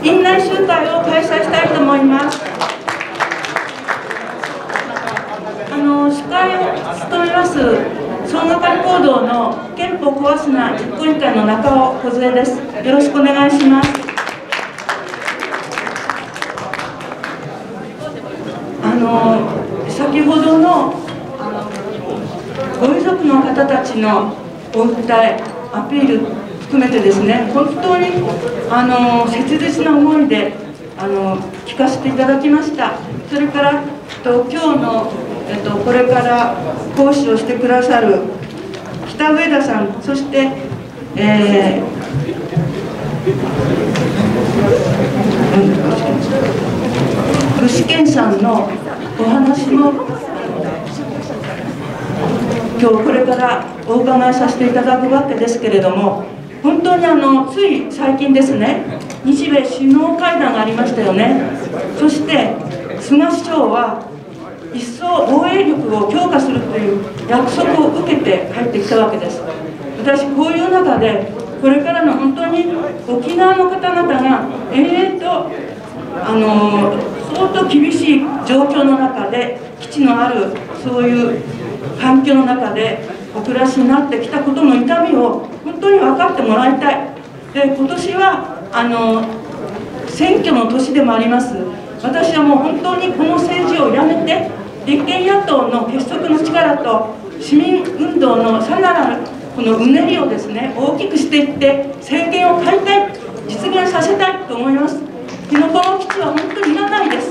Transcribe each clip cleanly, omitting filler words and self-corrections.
院内集会を開催したいと思います。司会を務めます総がかり行動の憲法壊すな実行委員会の中尾梢です。よろしくお願いします。先ほどのご遺族の方たちのお訴え、アピール含めてですね、本当に切実な思いで聞かせていただきました。それから今日の、これから講師をしてくださる北上田さん、そして、具志堅さんのお話も今日これからお伺いさせていただくわけですけれども、本当につい最近ですね、日米首脳会談がありましたよね。そして菅首相は一層防衛力を強化するという約束を受けて帰ってきたわけです。私こういう中でこれからの本当に沖縄の方々が延々と相当厳しい状況の中で基地のあるそういう環境の中でお暮らしになってきたことの痛みを本当に分かってもらいたい。で、今年は選挙の年でもあります。私はもう本当にこの政治をやめて立憲野党の結束の力と市民運動のさらなるこのうねりをですね大きくしていって政権を変えたい、実現させたいと思います。辺野古の基地は本当にいらないです。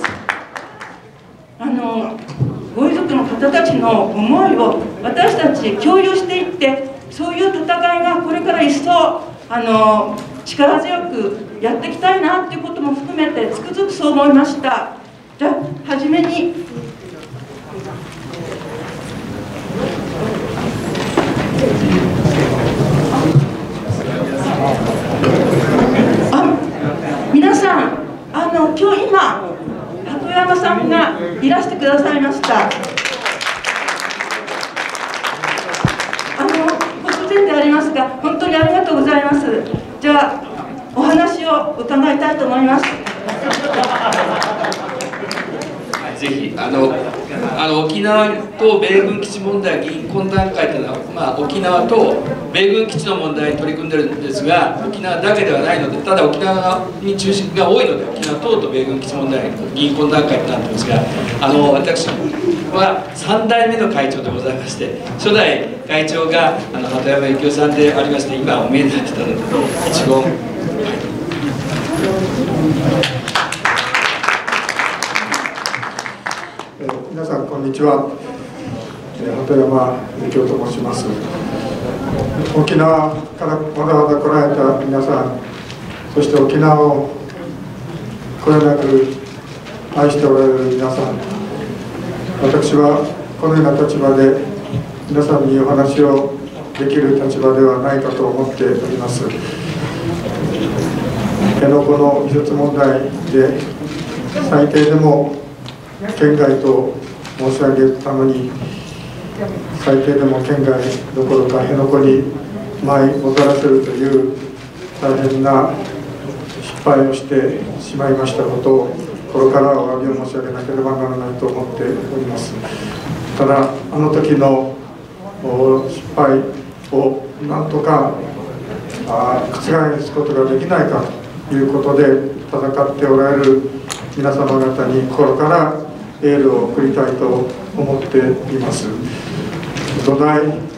ご遺族の方たちの思いを私たち共有していって、そういう戦いがこれから一層力強くやっていきたいなということも含めてつくづくそう思いました。じゃあ初めに皆さん今日今鳩山さんがいらしてくださいました。突然でありますが本当にありがとうございます。じゃあお話を伺いたいと思います。 ぜひ沖縄と米軍基地問題議員懇談会というのは、沖縄と米軍基地の問題に取り組んでるんですが、沖縄だけではないので、ただ沖縄に中心が多いので沖縄等と米軍基地問題議員懇談会となってますが、私は3代目の会長でございまして、初代会長が鳩山幸夫さんでありまして、今お見えになってたので一言。 皆さんこんにちは。鳩山幸夫と申します。沖縄からわざわざ来られた皆さん、そして沖縄をこよなく愛しておられる皆さん、私はこのような立場で皆さんにお話をできる立場ではないかと思っております。辺野古の移設問題で最低でも県外と申し上げたのに、最低でも県外どころか辺野古に舞いもたらせるという大変な失敗をしてしまいましたことを心からお詫びを申し上げなければならないと思っております。ただあの時の失敗をなんとか覆すことができないかということで戦っておられる皆様方に心からエールを送りたいと思っています。土台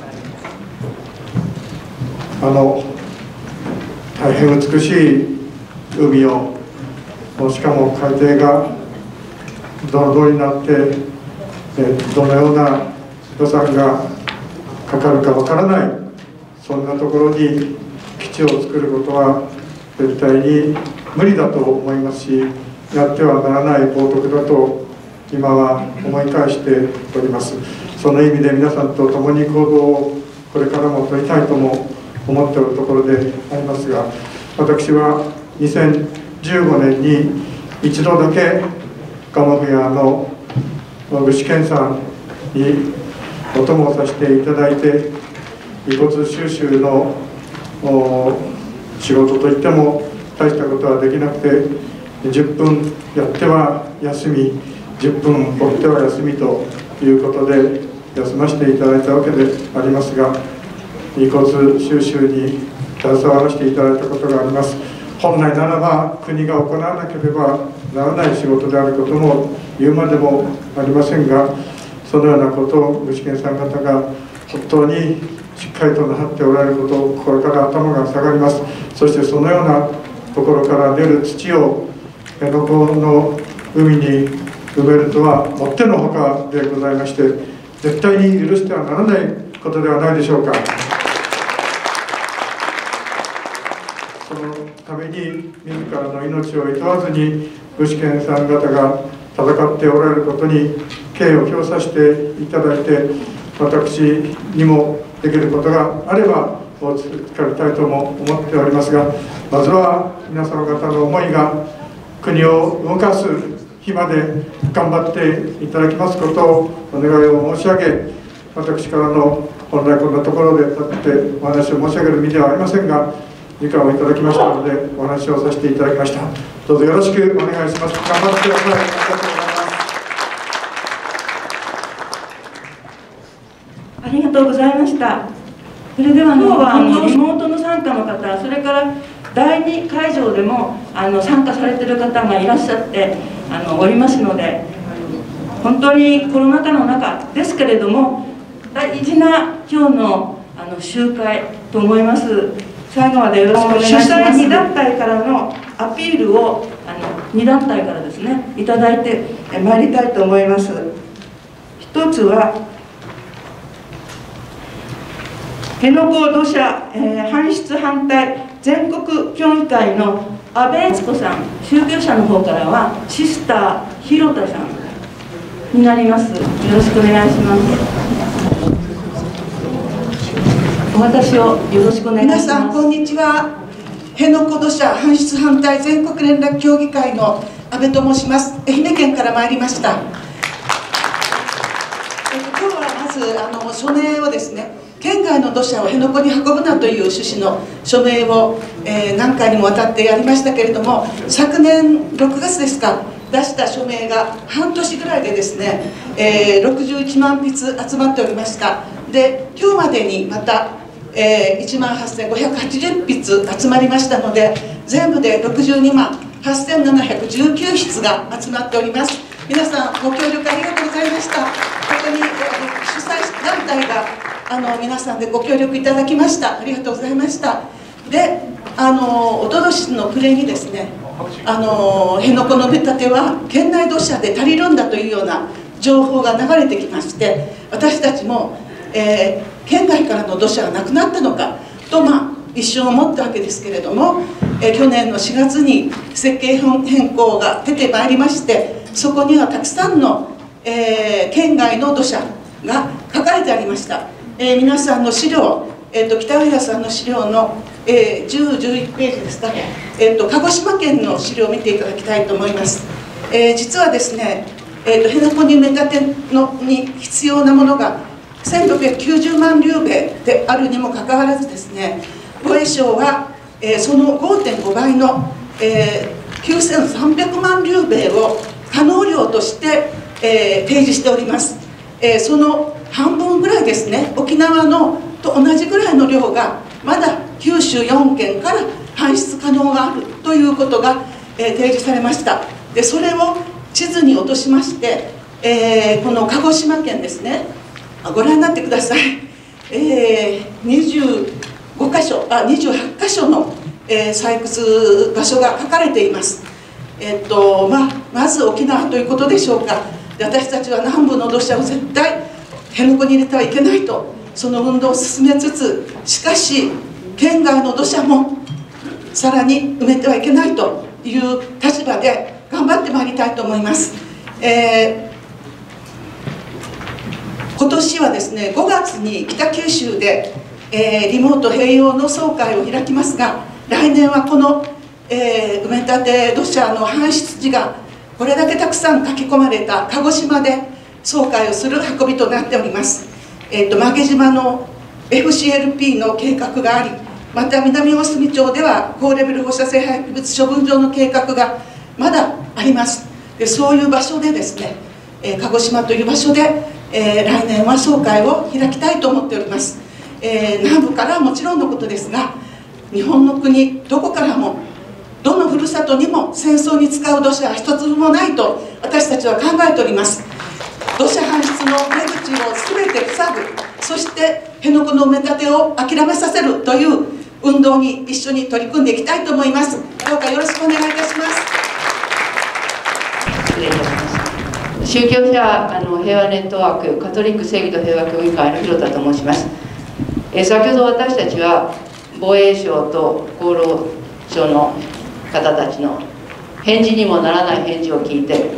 大変美しい海を、しかも海底がドロドロになってどのような予算がかかるかわからない、そんなところに基地を作ることは絶対に無理だと思いますし、やってはならない冒涜だと今は思い返しております。その意味で皆さんと共に行動をこれからも取りたいとも思っておるところでありますが、私は2015年に一度だけ蒲生屋の具志堅さんにお供をさせていただいて、遺骨収集の仕事といっても大したことはできなくて、10分やっては休み、10分追っては休みということで休ませていただいたわけでありますが、遺骨収集に携わらせていただいたことがあります。本来ならば国が行わなければならない仕事であることも言うまでもありませんが、そのようなことを具志堅さん方が本当にしっかりとなさっておられることを心から頭が下がります。そしてそのようなところから出る土を辺野古の海に埋めるとはもってのほかでございまして、絶対に許してはならないことではないでしょうか。そのために自らの命をいとわずに具志堅さん方が戦っておられることに敬意を表させていただいて、私にもできることがあればお使いたいとも思っておりますが、まずは皆様方の思いが国を動かす日まで頑張っていただきますことをお願いを申し上げ、私からの本来こんなところで立ってお話を申し上げる身ではありませんが、時間をいただきましたのでお話をさせていただきました。どうぞよろしくお願いします。頑張ってください。ありがとうございます。 ありがとうございました。それでは今日はリモートの参加の方、それから第2会場でも参加されている方がいらっしゃっておりますので、本当にコロナ禍の中ですけれども大事な今日の集会と思います。最後までよろしくお願いします。主催2団体からのアピールを2団体からですねいただいてまいりたいと思います。一つは辺野古土砂、搬出反対全国協議会の安倍悦子さん、宗教者の方からはシスター広田さんになります。よろしくお願いします。お私をよろしくお願いします。 皆さんこんにちは。辺野古土砂搬出反対全国連絡協議会の安倍と申します。愛媛県から参りました。今日はまず署名をですね、県外の土砂を辺野古に運ぶなという趣旨の署名を、何回にもわたってやりましたけれども、昨年6月ですか出した署名が半年ぐらいでですね、61万筆集まっておりました。で今日までにまた、18,580筆集まりましたので、全部で62万8,719筆が集まっております。皆さんご協力ありがとうございました。本当に主催団体が皆さんでご協力いただきました。ありがとうございました。でおととしの暮れにですね、辺野古の埋め立ては県内土砂で足りるんだというような情報が流れてきまして、私たちも、県外からの土砂がなくなったのかと、一瞬思ったわけですけれども、去年の4月に設計変更が出てまいりまして、そこにはたくさんの、県外の土砂が書かれてありました。皆さんの資料、北浦さんの資料の、10、11ページですか、鹿児島県の資料を見ていただきたいと思います。実はですね、辺野古に埋め立てに必要なものが1690万リュウベイであるにもかかわらずですね、防衛省は、その 5.5 倍の、9300万リュウベイを可能量として、提示しております。その半分ぐらいですね、沖縄のと同じぐらいの量がまだ九州4県から搬出可能があるということが、提示されました。でそれを地図に落としまして、この鹿児島県ですね、ご覧になってください。28箇所の、採掘場所が書かれています。まず沖縄ということでしょうか。で私たちは南部の土砂を絶対辺野古に入れてはいけないと、その運動を進めつつ、しかし県外の土砂もさらに埋めてはいけないという立場で頑張ってまいりたいと思います。今年はですね、5月に北九州で、リモート併用の総会を開きますが、来年はこの、埋め立て土砂の搬出地がこれだけたくさん書き込まれた鹿児島で総会をする運びとなっております。馬毛島の FCLP の計画があり、 また南大隅町では高レベル放射性廃棄物処分場の計画がまだあります。でそういう場所でですね、鹿児島という場所で、来年は総会を開きたいと思っております。南部からはもちろんのことですが、日本の国どこからもどのふるさとにも戦争に使う土砂は一粒もないと私たちは考えております。土砂搬出の出口を全て塞ぐ、そして辺野古の埋め立てを諦めさせるという運動に一緒に取り組んでいきたいと思います。どうかよろしくお願いいたします。 失礼いたします。宗教者平和ネットワークカトリック正義と平和協議会の広田と申します。先ほど私たちは防衛省と厚労省の方たちの返事にもならない返事を聞いて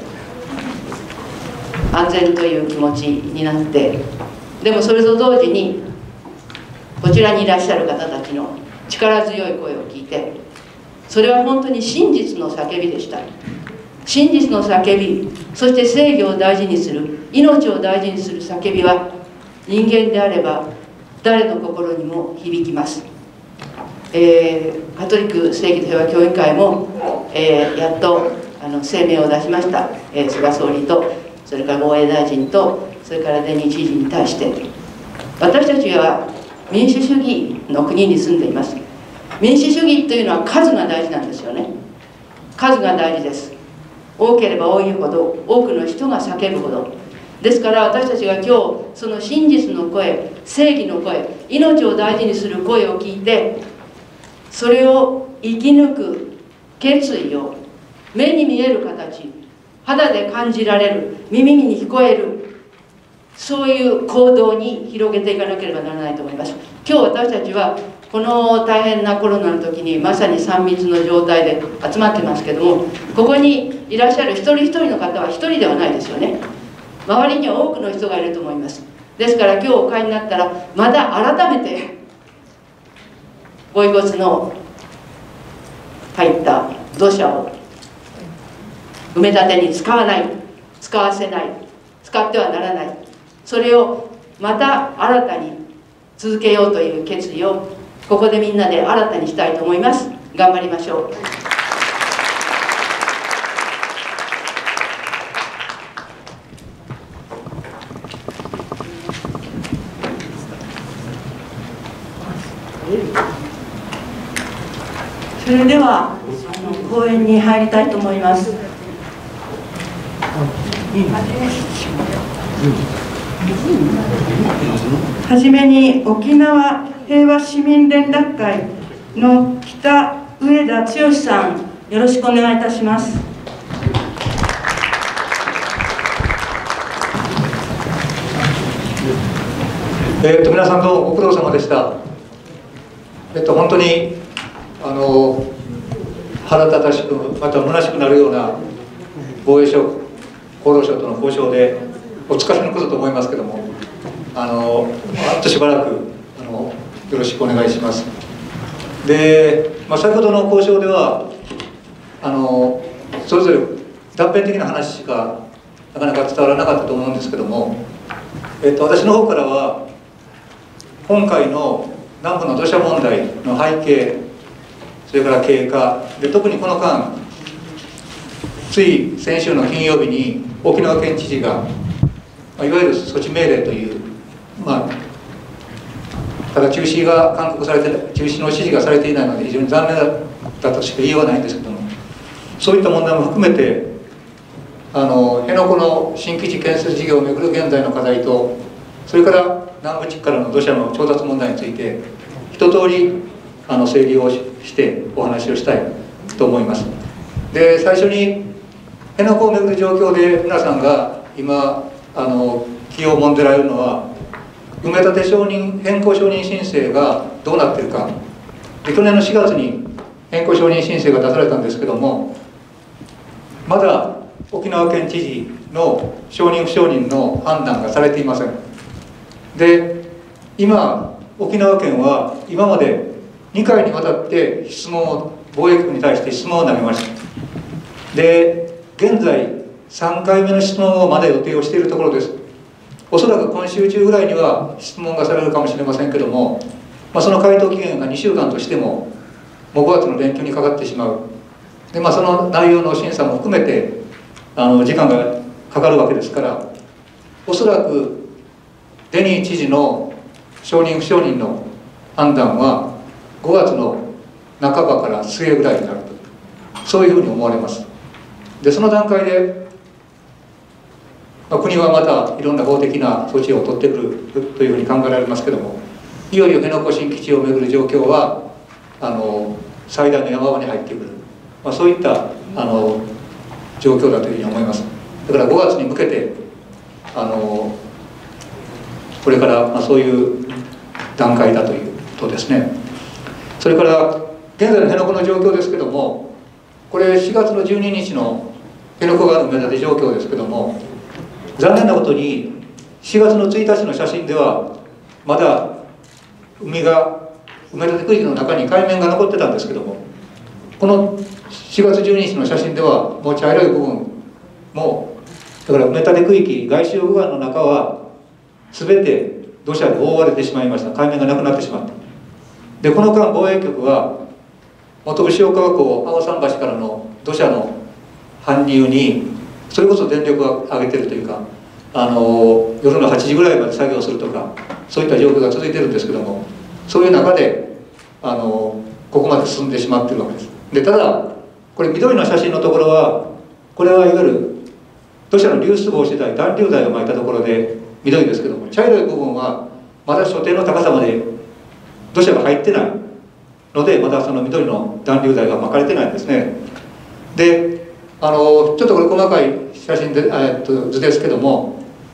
安全という気持ちになって、でもそれと同時にこちらにいらっしゃる方たちの力強い声を聞いて、それは本当に真実の叫びでした。真実の叫び、そして正義を大事にする、命を大事にする叫びは人間であれば誰の心にも響きます。カトリック正義と平和協議会も、やっと声明を出しました。菅総理とそれから防衛大臣とそれからデニー知事に対して、私たちは民主主義の国に住んでいます。民主主義というのは数が大事なんですよね。数が大事です。多ければ多いほど多くの人が叫ぶほどですから、私たちが今日その真実の声、正義の声、命を大事にする声を聞いて、それを生き抜く決意を目に見える形、肌で感じられる、耳に聞こえる、そういう行動に広げていかなければならないと思います。今日私たちはこの大変なコロナの時にまさに3密の状態で集まってますけども、ここにいらっしゃる一人一人の方は一人ではないですよね。周りには多くの人がいると思います。ですから今日お帰りになったらまた改めてご遺骨の入った土砂を埋め立てに使わない、使わせない、使ってはならない、それをまた新たに続けようという決意をここでみんなで新たにしたいと思います。頑張りましょう。 それでは講演に入りたいと思います。はじめに沖縄平和市民連絡会の北上田剛さん、よろしくお願いいたします。 皆さんどうもご苦労様でした。本当に腹立たしく、また虚しくなるような防衛省、厚労省との交渉でお疲れのことと思いますけども、あとしばらくよろしくお願いします。で、先ほどの交渉ではそれぞれ断片的な話しかなかなか伝わらなかったと思うんですけども、私の方からは今回の南部の土砂問題の背景、それから経過で、特にこの間つい先週の金曜日に沖縄県知事がいわゆる措置命令という、ただ中止が勧告されて、中止の指示がされていないので非常に残念だったとしか言いようがないんですけども、そういった問題も含めて辺野古の新基地建設事業をめぐる現在の課題と、それから南部地区からの土砂の調達問題について一通り整理をしてお話をしたいと思います。で、最初に辺野古をめぐる状況で皆さんが今気をもんでられるのは、埋め立て変更承認申請がどうなっているかで、去年の4月に変更承認申請が出されたんですけども、まだ沖縄県知事の承認不承認の判断がされていません。で、今沖縄県は今まで2回にわたって質問を、防衛局に対して質問を投げました。で、現在3回目の質問をまだ予定をしているところです。おそらく今週中ぐらいには質問がされるかもしれませんけども、 その回答期限が2週間としてももう5月の連休にかかってしまう。で、その内容の審査も含めて時間がかかるわけですから、おそらくデニー知事の承認不承認の判断は5月の半ばから末ぐらいになると、そういうふうに思われます。で、その段階で、国はまたいろんな法的な措置を取ってくるというふうに考えられますけども、いよいよ辺野古新基地をめぐる状況は最大の山場に入ってくる、そういった状況だというふうに思います。だから5月に向けてこれからそういう段階だということですね。それから現在の辺野古の状況ですけども、これ4月の12日の辺野古川の埋め立て状況ですけども、残念なことに4月の1日の写真ではまだ海が埋め立て区域の中に海面が残ってたんですけども、この4月12日の写真ではもう茶色い部分もだから埋め立て区域外周護岸の中は全て土砂で覆われてしまいました。海面がなくなってしまった。で、この間防衛局は元潮川港青桟橋からの土砂の搬入にそれこそ電力を上げてるというか、夜の8時ぐらいまで作業するとか、そういった状況が続いてるんですけども、そういう中でここまで進んでしまってるわけです。で、ただこれ緑の写真のところは、これはいわゆる土砂の流出防止帯、暖流材を巻いたところで緑ですけども、茶色い部分はまだ所定の高さまで土砂が入ってないので、まだその緑の暖流材が巻かれてないんですね。で、ちょっとこれ細かい写真で、図ですけども、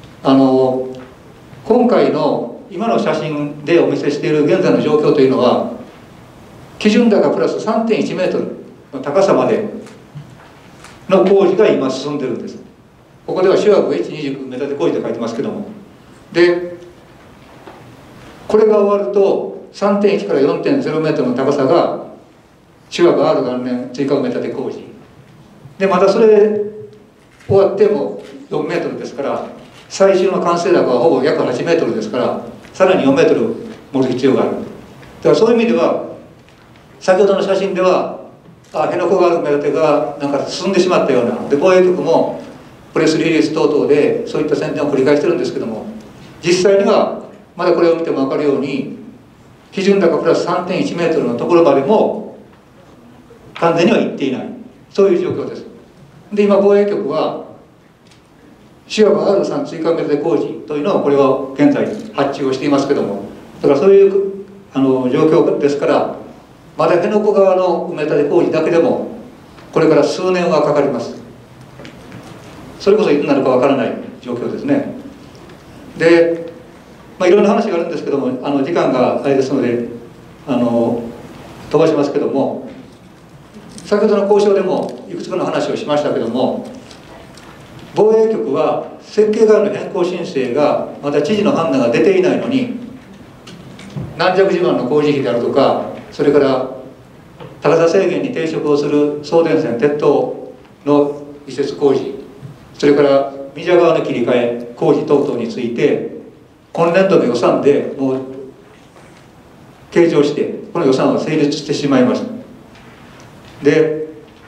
今回の今の写真でお見せしている現在の状況というのは、基準高プラス 3.1 メートルの高さまでの工事が今進んでるんです。ここでは主枠 H29 埋め立て工事と書いてますけども、でこれが終わると 3.1 から 4.0 メートルの高さが主枠 R 元年追加埋め立て工事で、またそれ終わっても4メートルですから、最終の完成高はほぼ約8メートルですから、さらに4メートル盛る必要がある。だからそういう意味では、先ほどの写真では辺野古川の埋め立てがなんか進んでしまったような、で防衛局もプレスリリース等々でそういった宣伝を繰り返してるんですけども、実際にはまだこれを見ても分かるように、基準高プラス 3.1 メートルのところまでも完全には行っていない、そういう状況です。で、今防衛局は主枠 R3 追加埋め立て工事というのをこれは現在発注をしていますけども、だからそういう状況ですから、まだ辺野古側の埋め立て工事だけでもこれから数年はかかります。それこそいつになるかわからない状況ですね。で、いろんな話があるんですけども、時間があれですので飛ばしますけども、先ほどの交渉でもいくつかの話をしましたけども、防衛局は設計側の変更申請がまだ知事の判断が出ていないのに、軟弱地盤の工事費であるとか、それから高さ制限に抵触をする送電線鉄塔の移設工事、それから三蛇川の切り替え工事等々について今年度の予算でもう計上してこの予算は成立してしまいました。で、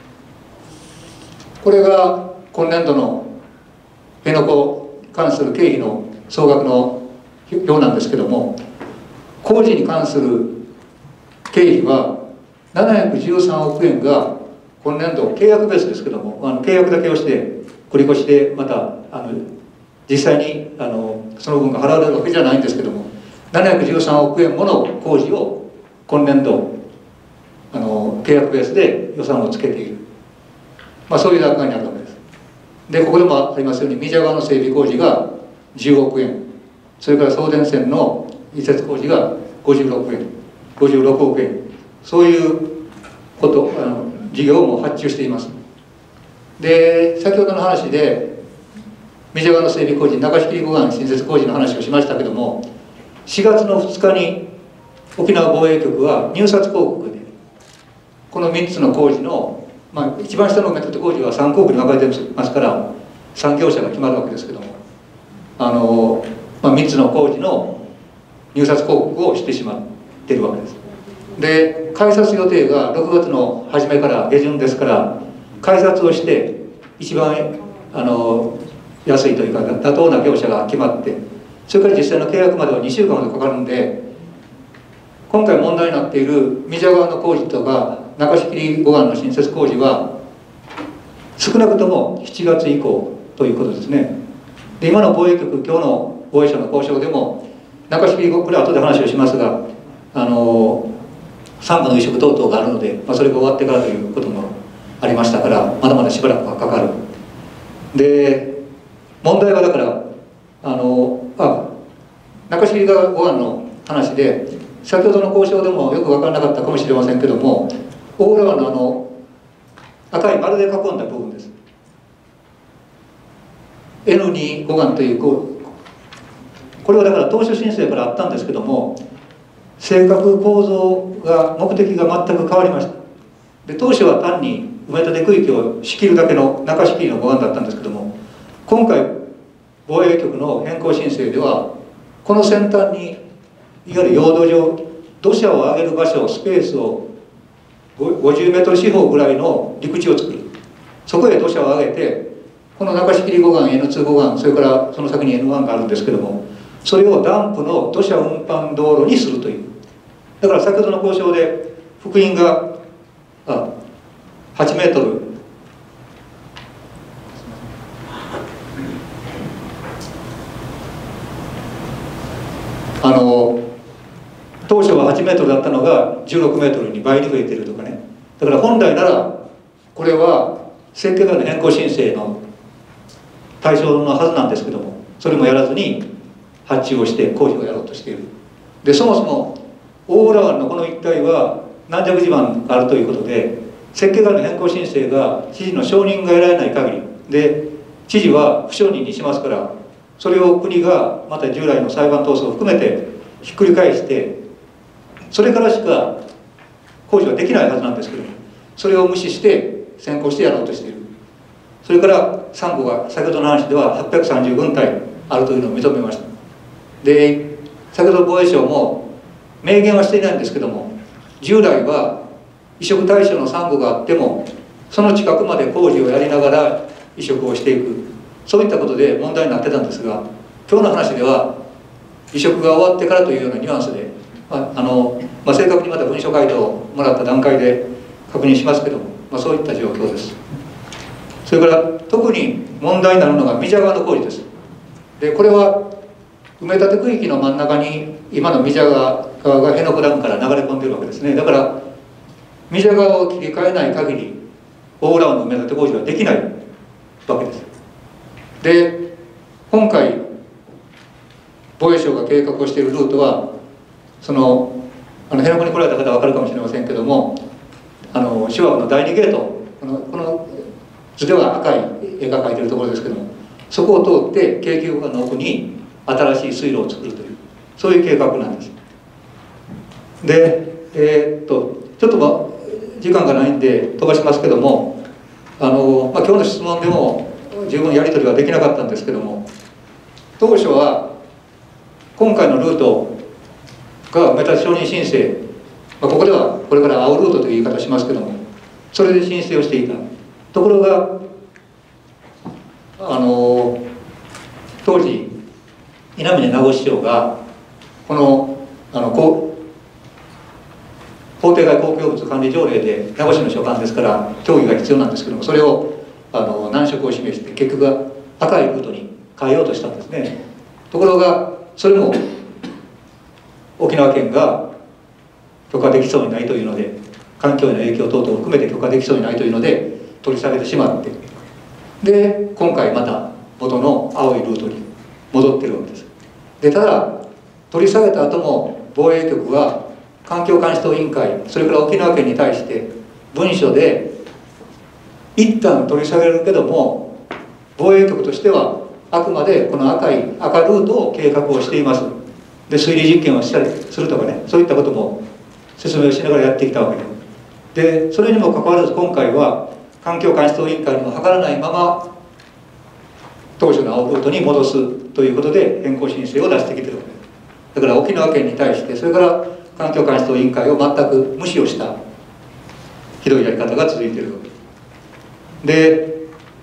これが今年度の辺野古に関する経費の総額のようなんですけども、工事に関する経費は713億円が今年度契約ベースですけども、契約だけをして繰り越しでまた実際にその分が払われるわけじゃないんですけども、713億円もの工事を今年度契約ベースで予算をつけている、そういう段階にあるわけです。で、ここでもありますように三蛇川の整備工事が10億円、それから送電線の移設工事が56億円、そういうこと事業も発注しています。で、先ほどの話で三蛇川の整備工事、中敷護岸新設工事の話をしましたけども、4月の2日に沖縄防衛局は入札広告でこの3つの工事の、一番下の埋め立て工事は3項目に分かれてますから3業者が決まるわけですけども、3つの工事の入札広告をしてしまう。 ってるわけです。で開札予定が6月の初めから下旬ですから、開札をして一番安いというか妥当な業者が決まって、それから実際の契約までは2週間までかかるんで、今回問題になっている三社川の工事とか中敷護岸の新設工事は少なくとも7月以降ということですね。で今の防衛局、今日の防衛省の交渉でも中敷これは後で話をしますが、産後の移植等々があるので、それが終わってからということもありましたから、まだまだしばらくはかかる。で問題はだから中敷護岸の話で、先ほどの交渉でもよく分からなかったかもしれませんけども、大浦湾の赤い丸で囲んだ部分です。 N2 護岸というこれはだから当初申請からあったんですけども、性格構造が目的が全く変わりました。で当初は単に埋め立て区域を仕切るだけの中敷の護岸だったんですけども、今回防衛局の変更申請ではこの先端にいわゆる用土上、土砂を上げる場所、スペースを50メートル四方ぐらいの陸地を作る、そこへ土砂を上げて、この中敷護岸 N2 護岸、それからその先に N1 があるんですけども、それをダンプの土砂運搬道路にするという。だから先ほどの交渉で幅員が8メートル当初は8メートルだったのが16メートルに倍に増えているとかね。だから本来ならこれは設計外の変更申請の対象のはずなんですけども、それもやらずに発注をして工事をやろうとしている。でそもそも大浦湾のこの一帯は軟弱地盤があるということで、設計外の変更申請が知事の承認が得られない限りで、知事は不承認にしますから、それを国がまた従来の裁判闘争を含めてひっくり返して、それからしか工事はできないはずなんですけども、それを無視して先行してやろうとしている。それからサンゴが先ほどの話では830軍隊あるというのを認めました。で先ほど防衛省も明言はしていないんですけども、従来は移植対象のサンゴがあってもその近くまで工事をやりながら移植をしていく、そういったことで問題になってたんですが、今日の話では移植が終わってからというようなニュアンスで、正確にまた文書回答をもらった段階で確認しますけども、そういった状況です。それから特に問題になるのが三社川の工事です。でこれは埋め立て区域の真ん中に今の三社川が辺野古ダムから流れ込んでいるわけですね。だから三社川を切り替えない限り大浦湾の埋め立て工事はできないわけです。で今回防衛省が計画をしているルートは、辺野古に来られた方は分かるかもしれませんけども、手話の第2ゲート、この図では赤い絵が描いているところですけども、そこを通って京急川の奥に新しい水路を作るという、そういう計画なんです。でちょっと時間がないんで飛ばしますけども、今日の質問でも十分やり取りはできなかったんですけども、当初は今回のルートが埋め立て承認申請、ここではこれから青ルートという言い方をしますけども、それで申請をしていたところが、当時稲峰名護市長がこの法定外公共物管理条例で名護市の所管ですから協議が必要なんですけども、それを難色を示して結局は赤いルートに変えようとしたんですね。ところがそれも沖縄県が許可できそうにないというので、環境への影響等々を含めて許可できそうにないというので取り下げてしまって、で今回また元の青いルートに戻ってるわけです。でただ取り下げた後も防衛局は環境監視等委員会、それから沖縄県に対して文書で一旦取り下げるけども、防衛局としてはあくまでこの赤ルートを計画をしています。で推理実験をしたりするとかね、そういったことも説明をしながらやってきたわけで、それにもかかわらず今回は環境監視等委員会にも諮らないまま当初の青ルートに戻すということで変更申請を出してきているわけです。だから沖縄県に対して、それから環境監視等委員会を全く無視をしたひどいやり方が続いているわけで、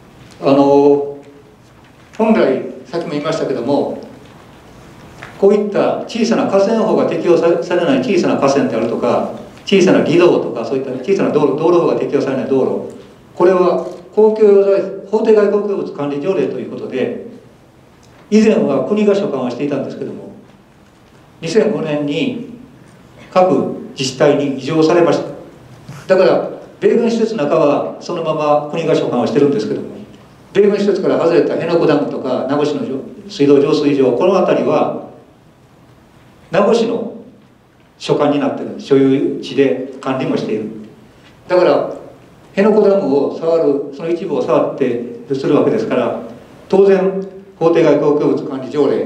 本来さっきも言いましたけども、こういった小さな河川法が適用されない小さな河川であるとか、小さな義道とか、そういった小さな道路法が適用されない道路、これは公共用材法定外公共物管理条例ということで、以前は国が所管をしていたんですけども、2005年に各自治体に移譲されました。だから米軍施設の中はそのまま国が所管をしてるんですけども、米軍施設から外れた辺野古ダムとか名護市の水道浄水場、この辺りは名護市の所管になっている、所有地で管理もしている。だから辺野古ダムを触る、その一部を触ってするわけですから、当然法定外公共物管理条例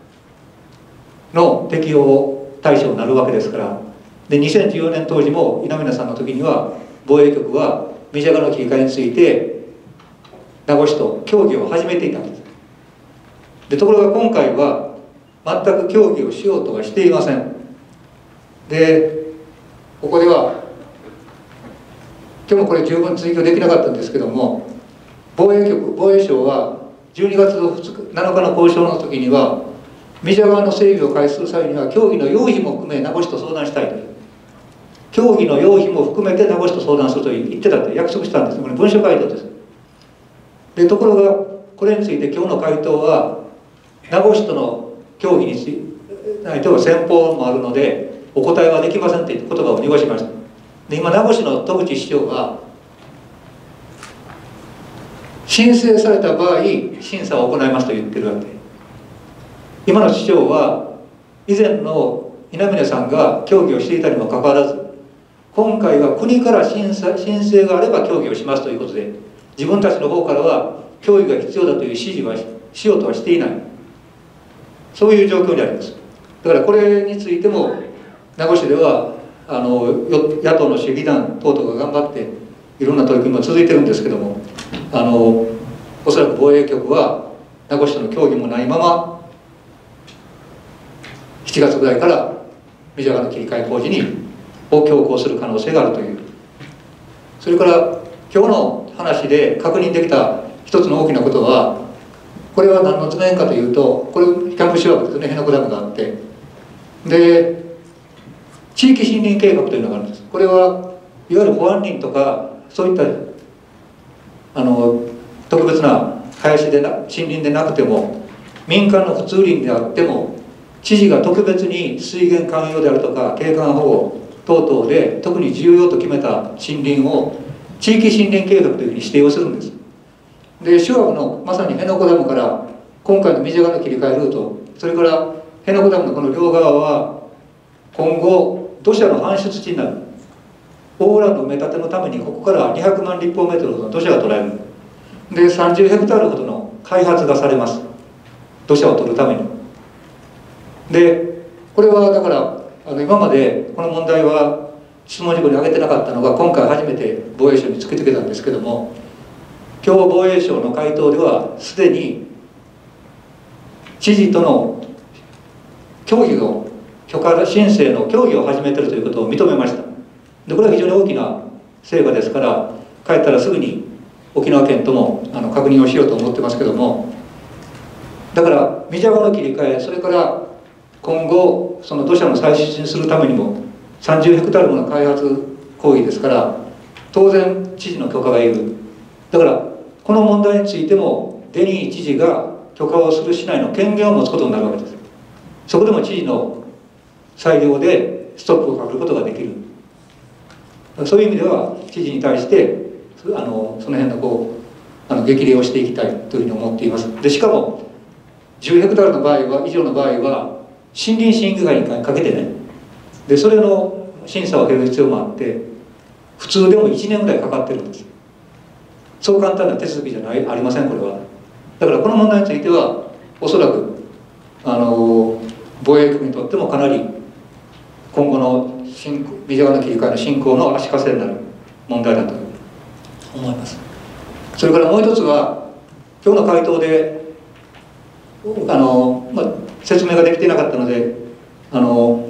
の適用対象になるわけですから。で、2014年当時も稲峰さんの時には防衛局は身じゃがの切り替えについて名護市と協議を始めていたんです。で、ところが今回は全く協議をしようとはしていません。で、ここでは今日もこれ十分追及できなかったんですけども、防衛省は12月7日の交渉の時には、身じゃがの整備を開始する際には協議の用意も含め名護市と相談したいという、協議の用意も含めて名護市と相談すると言ってたって約束したんです。これ文書回答です。で、ところがこれについて今日の回答は、名護市との協議については先方もあるのでお答えはできませんという言葉を濁しました。で、今名護市の戸口市長は、申請された場合審査を行いますと言ってるわけで、今の市長は以前の稲峰さんが協議をしていたにもかかわらず、今回は国から申請があれば協議をしますということで、自分たちの方からは協議が必要だという指示はしようとはしていない、そういう状況にあります。だからこれについても名護市では野党の市議団等々が頑張っていろんな取り組みも続いてるんですけども、おそらく防衛局は名護市との協議もないまま7月ぐらいから身じゃがの切り替え工事を強行する可能性があるという。それから今日の話で確認できた一つの大きなことは、これは何の図面かというと、これキャンプシワですね、辺野古ダムがあって、で地域森林計画というのがあるんです。これはいわゆる保安林とかそういった特別な林で森林でなくても、民間の普通林であっても、知事が特別に水源管用であるとか景観保護等々で特に重要と決めた森林を地域森林計画というふうに指定をするんです。で、手話のまさに辺野古ダムから今回の身じゃがの切り替えルート、それから辺野古ダムのこの両側は今後土砂の搬出地になる。オーランド埋め立てのためにここから200万立方メートルほどの土砂が取られる。で、30ヘクタールほどの開発がされます。土砂を取るために。で、これはだから今までこの問題は質問事項に挙げてなかったのが、今回初めて防衛省に突きつけたんですけども、今日防衛省の回答ではすでに知事との協議を、許可申請の協議を始めているということを認めました。で、これは非常に大きな成果ですから、帰ったらすぐに沖縄県とも確認をしようと思ってますけども、だから身じゃがの切り替え、それから今後その土砂の採取にするためにも30ヘクタールもの開発行為ですから、当然知事の許可がいる。だからこの問題についてもデニー知事が許可をするしないの権限を持つことになるわけです。そこでも知事の裁量でストップをかけることができる。そういう意味では知事に対してその辺の激励をしていきたいというふうに思っています。で、しかも10ヘクタールの場合は以上の場合は森林審議会にかけてね、でそれの審査を受ける必要もあって、普通でも1年ぐらいかかってるんです。そう簡単な手続きじゃありません、これは。だからこの問題についてはおそらく防衛局にとってもかなり今後の身じゃがの切り替えの進行の足かせになる問題だと思います。それからもう一つは、今日の回答で説明ができていなかったので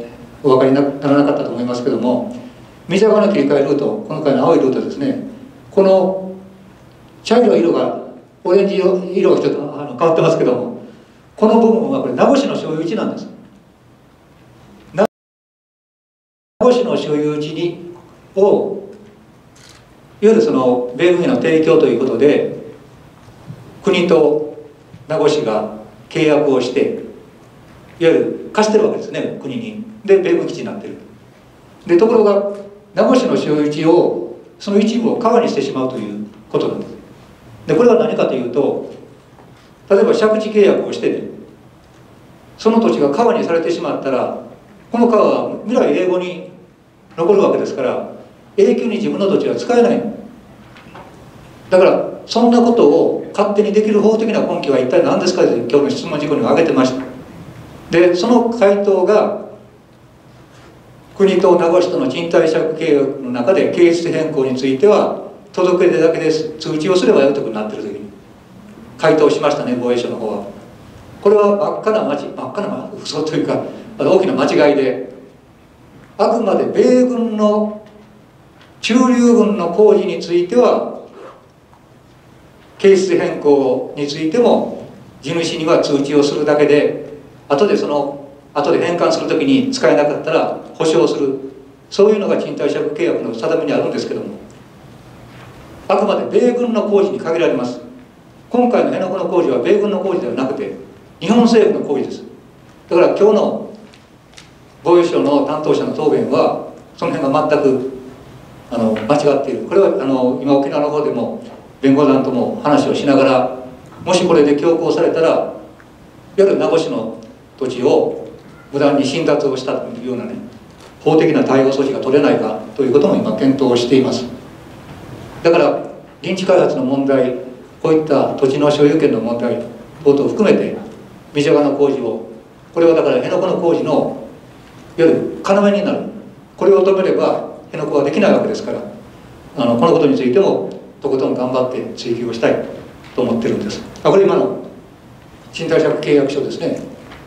お分かりにならなかったと思いますけども、道幅の切り替えルート、この回の青いルートですね、この茶色い色がオレンジ色がちょっと変わってますけども、この部分はこれ名護市の所有地なんです。名護市の所有地にをいわゆるその米軍への提供ということで国と名護市が契約をしていわゆる貸してるわけですね、国に。で米軍基地になってる。でところが名護市の所有地をその一部を川にしてしまうということなんです。でこれは何かというと、例えば借地契約をしてね、その土地が川にされてしまったら、この川は未来永劫に残るわけですから、永久に自分の土地は使えない。だからそんなことを勝手にできる法的な根拠は一体何ですかと今日の質問事項に挙げてました。でその回答が国と名護市との賃貸借契約の中で形質変更については届け出だけで通知をすればよいということになっている時に回答しましたね、防衛省の方は。これは真っ赤な嘘というか大きな間違いで、あくまで米軍の駐留軍の工事については形質変更についても地主には通知をするだけで、後で返還するときに使えなかったら保証する、そういうのが賃貸借契約の定めにあるんですけども、あくまで米軍の工事に限られます。今回の辺野古の工事は米軍の工事ではなくて日本政府の工事です。だから今日の防衛省の担当者の答弁はその辺が全く間違っている。これは今沖縄の方でも弁護団とも話をしながら、もしこれで強行されたらいわゆる名護市の土地を無断に侵奪をしたというようなね、法的な対応措置が取れないかということも今検討をしています。だから臨地開発の問題、こういった土地の所有権の問題等々含めて道幅の工事を、これはだから辺野古の工事のいわゆる要になる、これを止めれば辺野古はできないわけですから、このことについてもとことん頑張って追及をしたいと思ってるんです。これ今の賃貸借契約書ですね。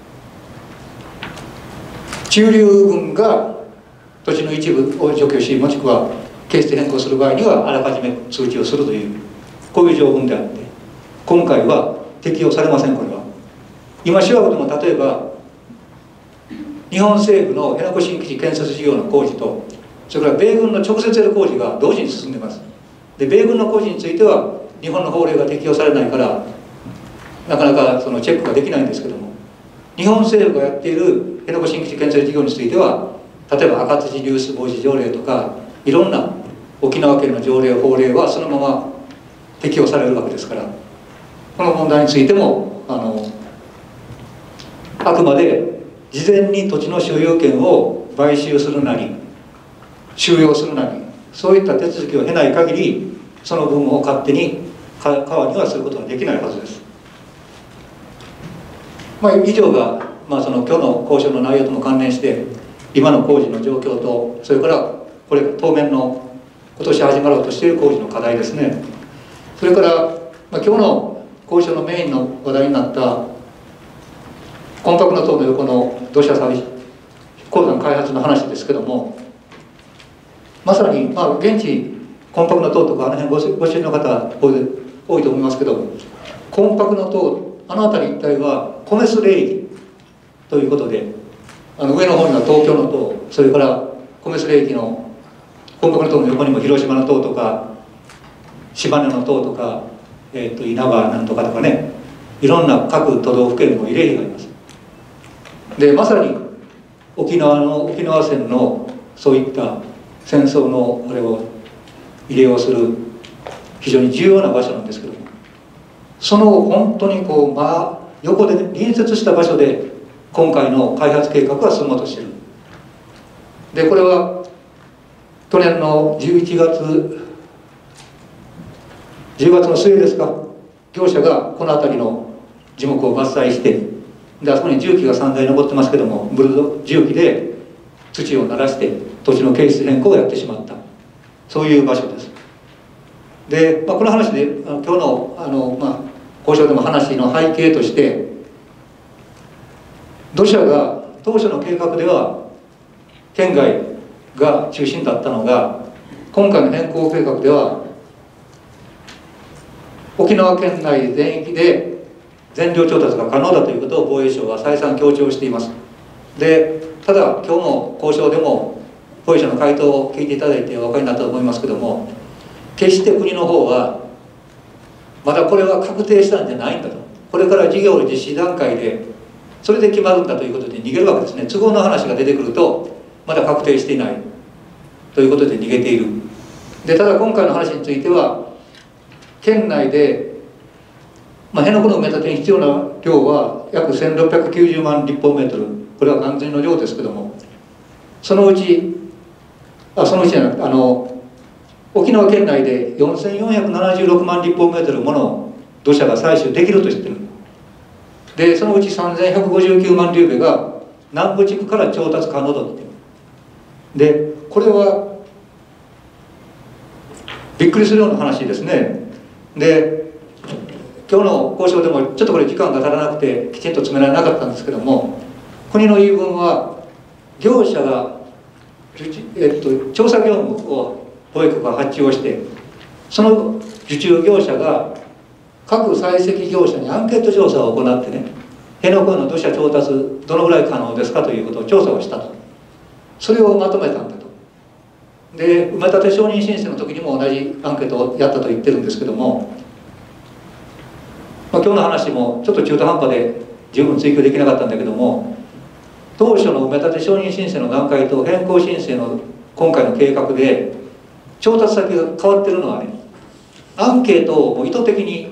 駐留軍が土地の一部を除去し、もしくは形質変更する場合にはあらかじめ通知をするという、こういう条文であって、今回は適用されません。これは今シワゴでも例えば日本政府の辺野古新基地建設事業の工事と、それから米軍の直接やる工事が同時に進んでいます。で米軍の工事については日本の法令が適用されないからなかなかそのチェックができないんですけども、日本政府がやっている辺野古新基地建設事業については、例えば赤土流出防止条例とかいろんな沖縄県の条例法令はそのまま適用されるわけですから、この問題についてもあくまで事前に土地の所有権を買収するなり収容するなり、そういった手続きを経ない限りその分を勝手に川にはすることはできないはずです。以上が、その今日の交渉の内容とも関連して今の工事の状況と、それからこれ当面の今年始まろうとしている工事の課題ですね。それから、今日の交渉のメインの話題になった魂魄の塔の横の土砂災鉱山開発の話ですけども、まさに、現地魂魄の塔とかあの辺ご知りの方多いと思いますけど、魂魄の塔あの辺り一帯は米須霊域ということで、上の方には東京の塔、それから米須霊域の魂魄の塔の横にも広島の塔とか島根の塔とか、稲葉なんとかとかね、いろんな各都道府県の慰霊碑があります。でまさに沖縄戦のそういった戦争のあれを慰霊をする非常に重要な場所なんですけども、その本当に横で、ね、隣接した場所で今回の開発計画は進もうとしている。でこれは去年の10月の末ですか、業者がこの辺りの樹木を伐採して、であそこに重機が3台残ってますけども、重機で土を鳴らして土地の形質変更をやってしまった、そういう場所です。で、この話で今日の交渉でも話の背景として、土砂が当初の計画では県外が中心だったのが、今回の変更計画では沖縄県内全域で全量調達が可能だということを防衛省は再三強調しています。でただ今日の交渉でも防衛省の回答を聞いていただいてお分かりになったと思いますけども、決して国の方はまだこれは確定したんじゃないんだと、これから事業実施段階でそれで決まるんだということで逃げるわけですね。都合の話が出てくるとまだ確定していないということで逃げている。でただ今回の話については県内で、辺野古の埋め立てに必要な量は約1690万立方メートル、これは完全の量ですけども、そのうちじゃなくて沖縄県内で4476万立方メートルもの土砂が採取できるとしている。でそのうち3159万立米が南部地区から調達可能だと言っている。でこれはびっくりするような話ですね。で今日の交渉でもちょっとこれ時間が足らなくてきちんと詰められなかったんですけども、国の言い分は業者が、調査業務を防衛局が発注をして、その受注業者が各採石業者にアンケート調査を行ってね、辺野古の土砂調達どのぐらい可能ですかということを調査をしたと、それをまとめたんだと。で埋め立て承認申請の時にも同じアンケートをやったと言ってるんですけども、今日の話もちょっと中途半端で十分追求できなかったんだけども、当初の埋め立て承認申請の段階と変更申請の今回の計画で調達先が変わってるのはね、アンケートをもう意図的に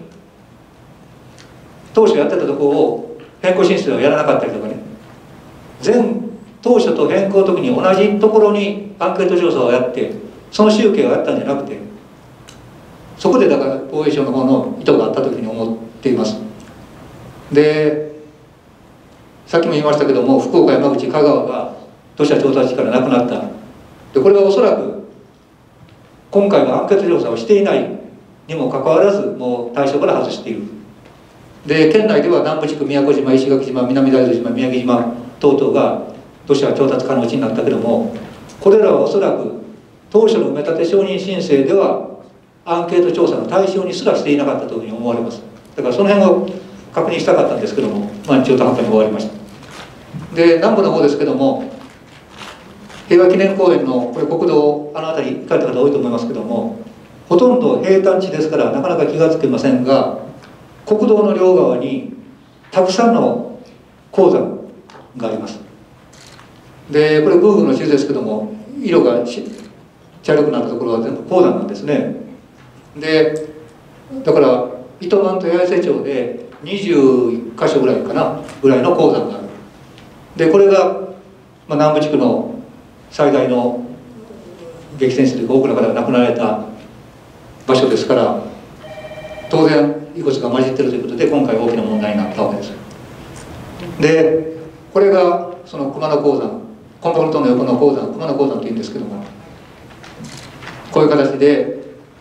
当初やってたところを変更申請をやらなかったりとかね、当初と変更の時に同じところにアンケート調査をやってその集計をやったんじゃなくて、そこでだから防衛省の方の意図があったというふうに思っています。でさっきも言いましたけども、福岡、山口、香川が土砂調達からなくなった。でこれはおそらく今回はアンケート調査をしていないにもかかわらずもう対象から外している。で県内では南部地区、宮古島、石垣島、南大東島、宮城島等々が土砂調達可能地になったけども、これらはおそらく当初の埋め立て承認申請ではアンケート調査の対象にすらしていなかったというふうに思われます。だからその辺を確認したかったんですけども、中途半端に終わりました。で南部の方ですけども、平和記念公園のこれ国道、あの辺り行かれた方多いと思いますけども、ほとんど平坦地ですからなかなか気がつけませんが、国道の両側にたくさんの鉱山があります。でこれ Google の地図ですけども、色が茶色くなったところは全部鉱山なんですね。でだから糸満と八重瀬町で20箇所ぐらいかなぐらいの鉱山がある。でこれが、南部地区の最大の激戦地というか多くの方が亡くなられた場所ですから、当然遺骨が混じっているということで今回大きな問題になったわけです。でこれがその熊野鉱山、コントロール島の横の鉱山、熊野鉱山というんですけども、こういう形で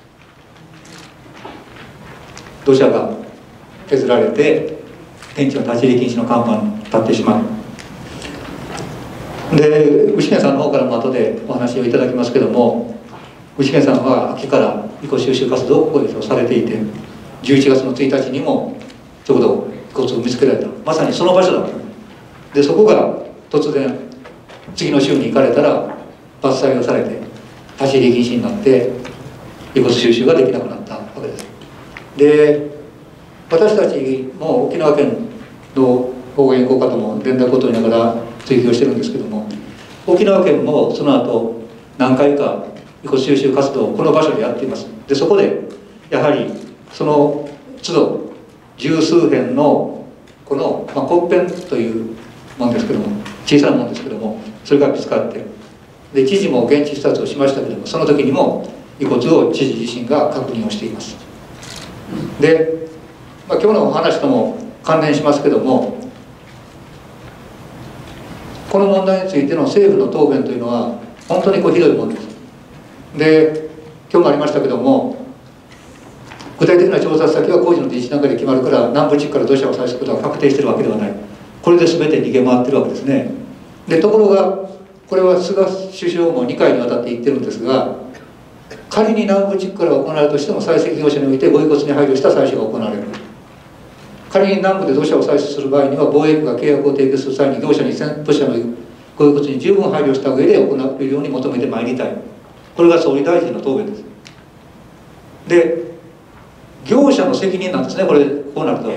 土砂が削られて天地は立ち入り禁止の看板に立ってしまう。で牛毛さんの方からも後でお話をいただきますけども、牛毛さんは秋から遺骨収集活動をここでされていて、11月の1日にもちょうど遺骨を見つけられた、まさにその場所だった。でそこが突然次の週に行かれたら伐採をされて立ち入り禁止になって遺骨収集ができなくなったわけです。で私たちも沖縄県の保護援護課とも連絡を取りながら追及してるんですけども、沖縄県もその後何回か遺骨収集活動をこの場所でやっています。でそこでやはりその都度十数片のこの、骨片というものですけども、小さなものですけども、それが見つかって、で知事も現地視察をしましたけども、その時にも遺骨を知事自身が確認をしています。で、今日のお話とも関連しますけども、この問題についての政府の答弁というのは本当にひどいものです。で今日もありましたけども、具体的な調査先は工事の実施段階で決まるから南部地区から土砂を採取することが確定しているわけではない。これで全て逃げ回ってるわけですね。でところがこれは菅首相も2回にわたって言ってるんですが、仮に南部地区から行われるとしても採石業者においてご遺骨に配慮した採取が行われる。仮に南部で土砂を採取する場合には、防衛区が契約を締結する際に業者に先土砂のご遺骨に十分配慮した上で行うように求めてまいりたい。これが総理大臣の答弁です。で、業者の責任なんですね、これ、こうなると。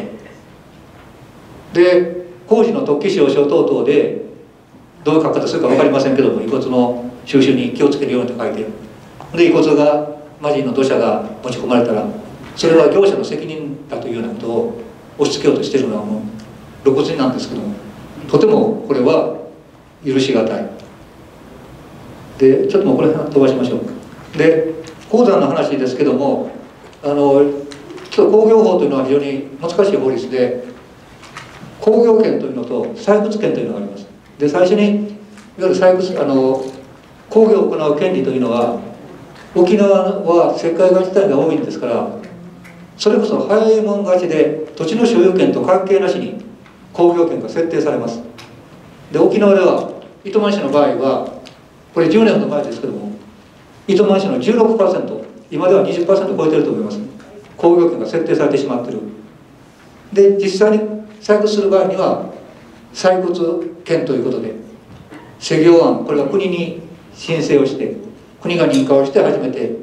で、工事の特記使用書等々で、どういう書き方するか分かりませんけども、遺骨の収集に気をつけるようにと書いている。で、遺骨がマジンの土砂が持ち込まれたら、それは業者の責任だというようなことを押し付けようとしているのはもう露骨なんですけども、とてもこれは許し難い。で、ちょっともうこれ飛ばしましょう。で、鉱山の話ですけども、ちょっと工業法というのは非常に難しい法律で、工業権というのと採掘権というのがあります。で、最初にいわゆる採掘工業を行う権利というのは、沖縄は石灰岩自体が多いんですから、それこそ早いもん勝ちで土地の所有権と関係なしに工業権が設定されます。で、沖縄では糸満市の場合はこれ10年ほど前ですけども、糸満市の 16%、 今では 20% 超えてると思います。工業権が設定されてしまってる。で、実際に採掘する場合には採掘権ということで施業案、これは国に申請をして国が認可をして初めて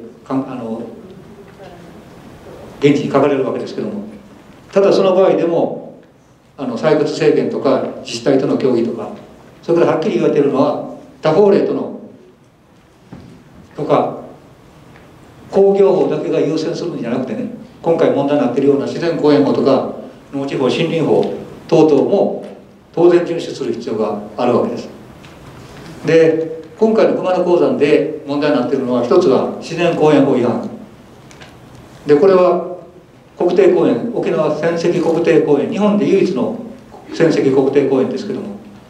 現地に書かれるわけですけども、ただその場合でも採掘制限とか自治体との協議とか、それからはっきり言われているのは他法令とか工業法だけが優先するんじゃなくてね、今回問題になっているような自然公園法とか農地法、森林法等々も当然遵守する必要があるわけです。で、今回の熊野鉱山で問題になっているのは、一つは自然公園法違反で、これは国定公園、沖縄戦跡国定公園、日本で唯一の戦跡国定公園ですけども、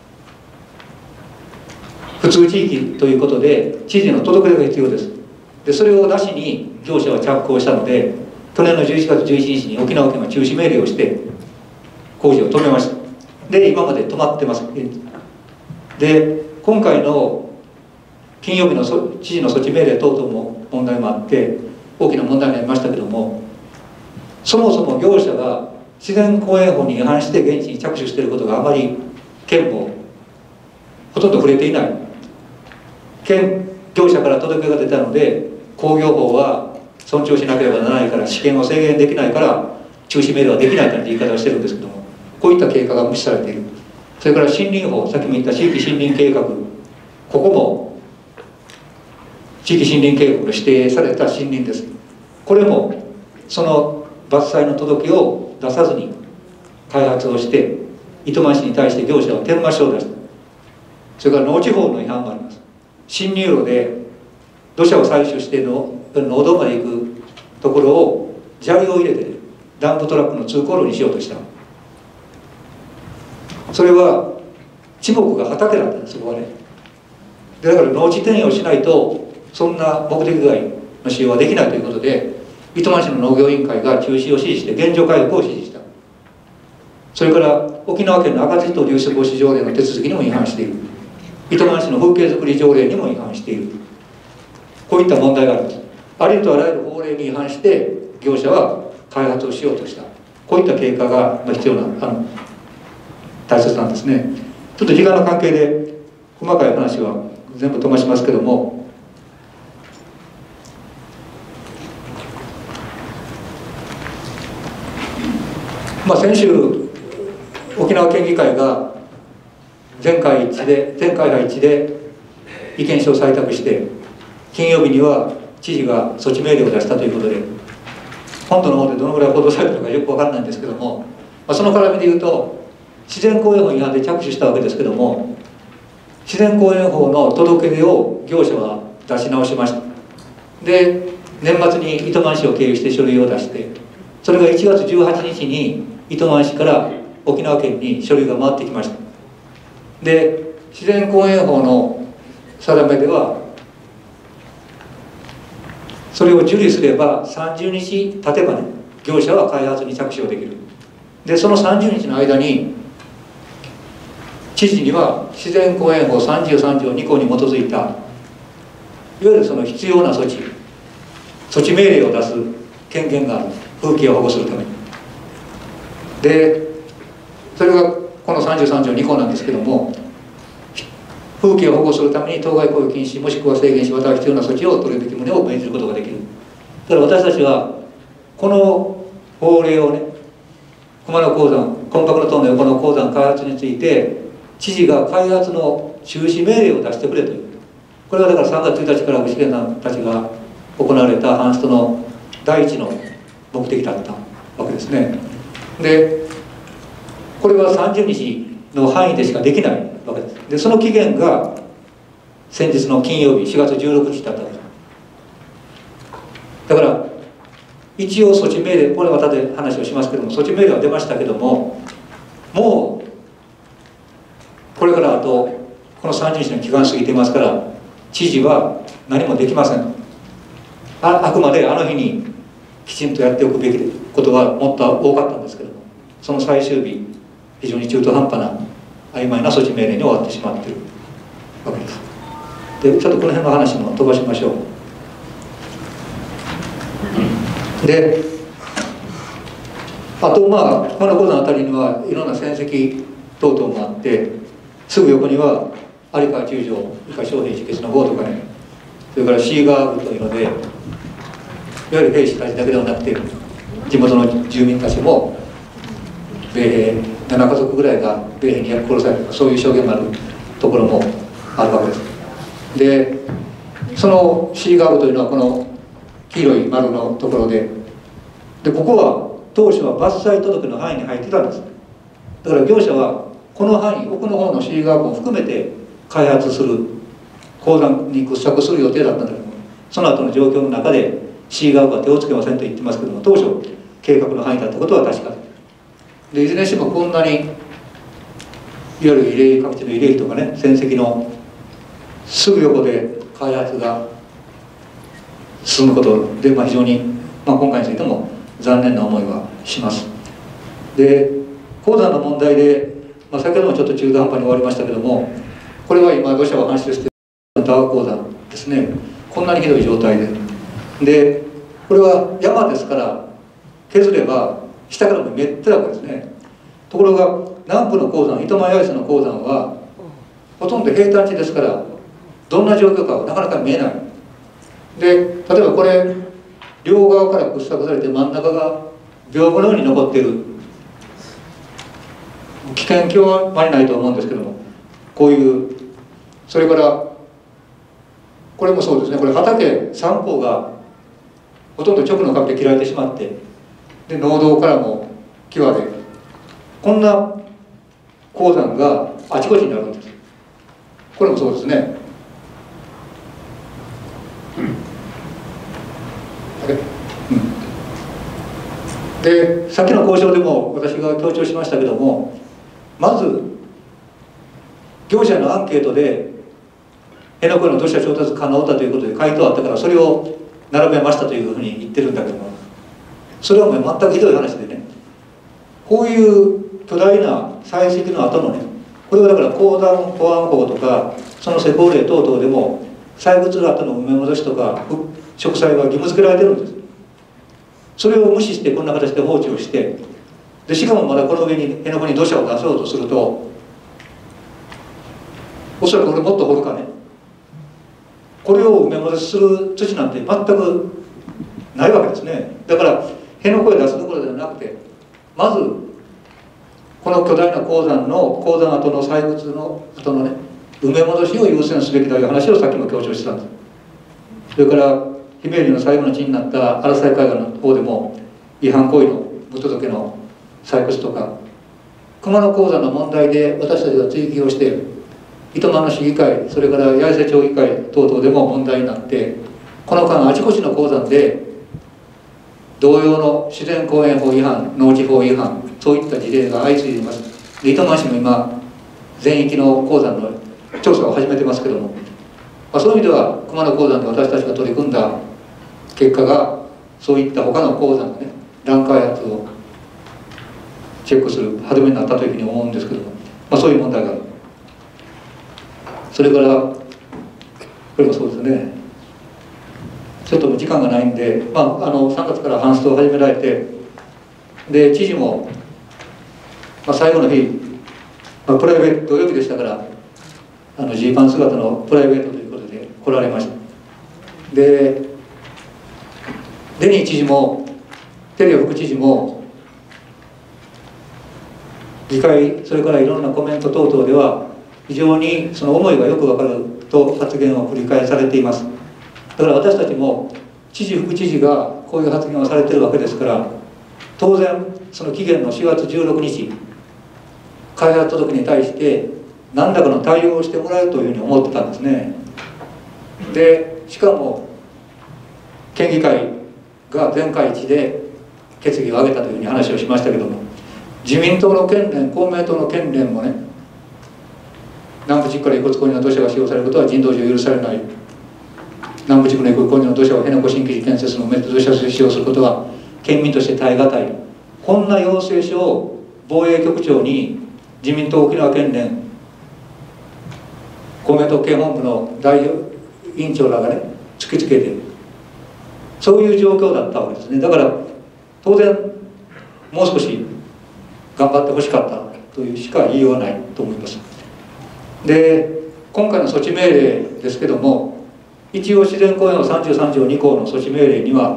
普通地域ということで知事の届け出が必要です。で、それをなしに業者は着工したので、去年の11月11日に沖縄県は中止命令をして工事を止めました。で、今まで止まってます。で、今回の金曜日の知事の措置命令等々も問題もあって大きな問題になりましたけども、そもそも業者が自然公園法に違反して現地に着手していることがあまり県もほとんど触れていない。県業者から届けが出たので、工業法は尊重しなければならないから、試験を制限できないから中止命令はできないという言い方をしてるんですけども、こういった経過が無視されている。それから森林法、さっきも言った地域森林計画、ここも地域森林計画の指定された森林です。これもその伐採の届けを出さずに開発をして糸満市に対して業者は天満書を出した。それから農地法の違反もあります。侵入路で土砂を採取して農道まで行くところを砂利を入れてダンプトラックの通行路にしようとした。それは地木が畑だったんです、そこはね。で、だから農地転用しないとそんな目的外の使用はできないということで、糸満市の農業委員会が中止を指示して現状回復を指示した。それから沖縄県の赤字と流出防止条例の手続きにも違反している。糸満市の風景づくり条例にも違反している。こういった問題があります。ありとあらゆる法令に違反して業者は開発をしようとした。こういった経過が必要な大切なんですね。ちょっと時間の関係で細かい話は全部飛ばしますけども、先週沖縄県議会が全会一致で意見書を採択して、金曜日には知事が措置命令を出したということで、本土の方でどのぐらい報道されたのかよく分からないんですけども、その絡みで言うと自然公園法違反で着手したわけですけども、自然公園法の届け出を業者は出し直しました。で、年末に糸満市を経由して書類を出して、それが1月18日に糸満市から沖縄県に書類が回ってきました。で、自然公園法の定めではそれを受理すれば30日経てばね、業者は開発に着手できる。で、その30日の間に知事には自然公園法33条2項に基づいたいわゆるその必要な措置命令を出す権限がある、風景を保護するために。でそれがこの33条2項なんですけども、風景を保護するために当該行為禁止もしくは制限しまたは必要な措置を取るべき旨を命じることができる。だから私たちはこの法令をね、熊野鉱山コンパクト塔の横の鉱山開発について知事が開発の中止命令を出してくれという、これはだから3月1日から具志堅さんたちが行われたハンストの第一の目的だったわけですね。でこれは30日の範囲でしかできないわけです。でその期限が先日の金曜日4月16日だったわけです。だから一応措置命令、これは後で話をしますけども、措置命令は出ましたけども、もうこれからあとこの30日の期間過ぎていますから、知事は何もできません。あくまであの日にきちんとやっておくべきことはもっと多かったんですけども、その最終日非常に中途半端な曖昧な措置命令に終わってしまっているわけです。でちょっとこの辺の話も飛ばしましょう。であとこの鉱山あたりにはいろんな戦績等々もあって、すぐ横には有川中将以下将兵自決の壕とかね、それからシーガー部というのでいわゆる兵士たちだけではなくて地元の住民たちも米兵7家族ぐらいが米兵に殺された、そういう証言があるところもあるわけです。でそのシーガー部というのはこの黄色い丸のところで、ここは当初は伐採届の範囲に入ってたんです。だから業者はこの範囲、奥の方のシーガー部も含めて開発する、鉱山に掘削する予定だったんだけども、その後の状況の中でシーガー部は手をつけませんと言ってますけども、当初計画の範囲だったことは確かで、いずれにしてもこんなにいわゆる慰霊、各地の慰霊碑とかね、戦績のすぐ横で開発が進むことで、非常に、今回についても残念な思いはします。で鉱山の問題で、先ほどもちょっと中途半端に終わりましたけども、これは今土砂を搬出しているダワ鉱山ですね。こんなにひどい状態でこれは山ですから削れば下からも見えてるわけですね。ところが南部の鉱山、糸満八重洲の鉱山はほとんど平坦地ですから、どんな状況かはなかなか見えない。で例えばこれ両側から掘削されて真ん中が屏風のように残っている、危険極まりないと思うんですけども、こういう、それからこれもそうですね、これ畑三方がほとんど直の角で切られてしまって、で農道からも際でこんな鉱山があちこちにあるんです。これもそうですね。でさっきの交渉でも私が強調しましたけども、まず業者のアンケートで辺野古の土砂調達可能だということで回答あったから、それを並べましたというふうに言ってるんだけども、それはもう全くひどい話でね、こういう巨大な採石の後のね、これはだから鉱山保安法とかその施工令等々でも採掘の後の埋め戻しとか植栽は義務付けられてるんです。それを無視してこんな形で放置をして、でしかもまだこの上に辺野古に土砂を出そうとすると、おそらくこれもっと掘るかね、これを埋め戻しする土地なんて全くないわけですね。だから辺野古へ出すところではなくて、まずこの巨大な鉱山跡の採掘の後のね、埋め戻しを優先すべきだという話をさっきも強調してたんです。それから姫入りの最後の地になった荒西海岸の方でも違反行為の無届けの採掘とか、熊野鉱山の問題で私たちが追及をして糸満の市議会、それから八重瀬町議会等々でも問題になって、この間あちこちの鉱山で同様の自然公園法違反、農地法違反、そういった事例が相次いでいます。で糸満市も今全域の鉱山の調査を始めてますけども、そういう意味では熊野鉱山で私たちが取り組んだ結果が、そういった他の鉱山のね、乱開発をチェックする歯止めになったというふうに思うんですけども、そういう問題がある。 それからこれもそうですね、ちょっと時間がないんで、3月からハンストを始められて、で知事も、最後の日、プライベート土曜日でしたからジーパン姿のプライベートということで来られました。でデニー知事もテレ副知事も議会、それからいろんなコメント等々では非常にその思いがよくわかると発言を繰り返されています。だから私たちも知事副知事がこういう発言をされているわけですから、当然その期限の4月16日開発届に対して何らかの対応をしてもらうというふうに思ってたんですね。でしかも県議会が全会一致で決議を挙げたというふうに話をしましたけども、自民党の県連、公明党の県連もね、南部地区から遺骨購入の土砂が使用されることは人道上許されない、南部地区の遺骨購入の土砂を辺野古新基地建設の埋め立て土砂として使用することは県民として耐え難い、こんな要請書を防衛局長に自民党沖縄県連、公明党県本部の代表委員長らがね突きつけて、そういう状況だったわけですね。だから当然もう少し頑張ってほしかったというしか言いようがないと思います。で今回の措置命令ですけども、一応自然公園の33条2項の措置命令には、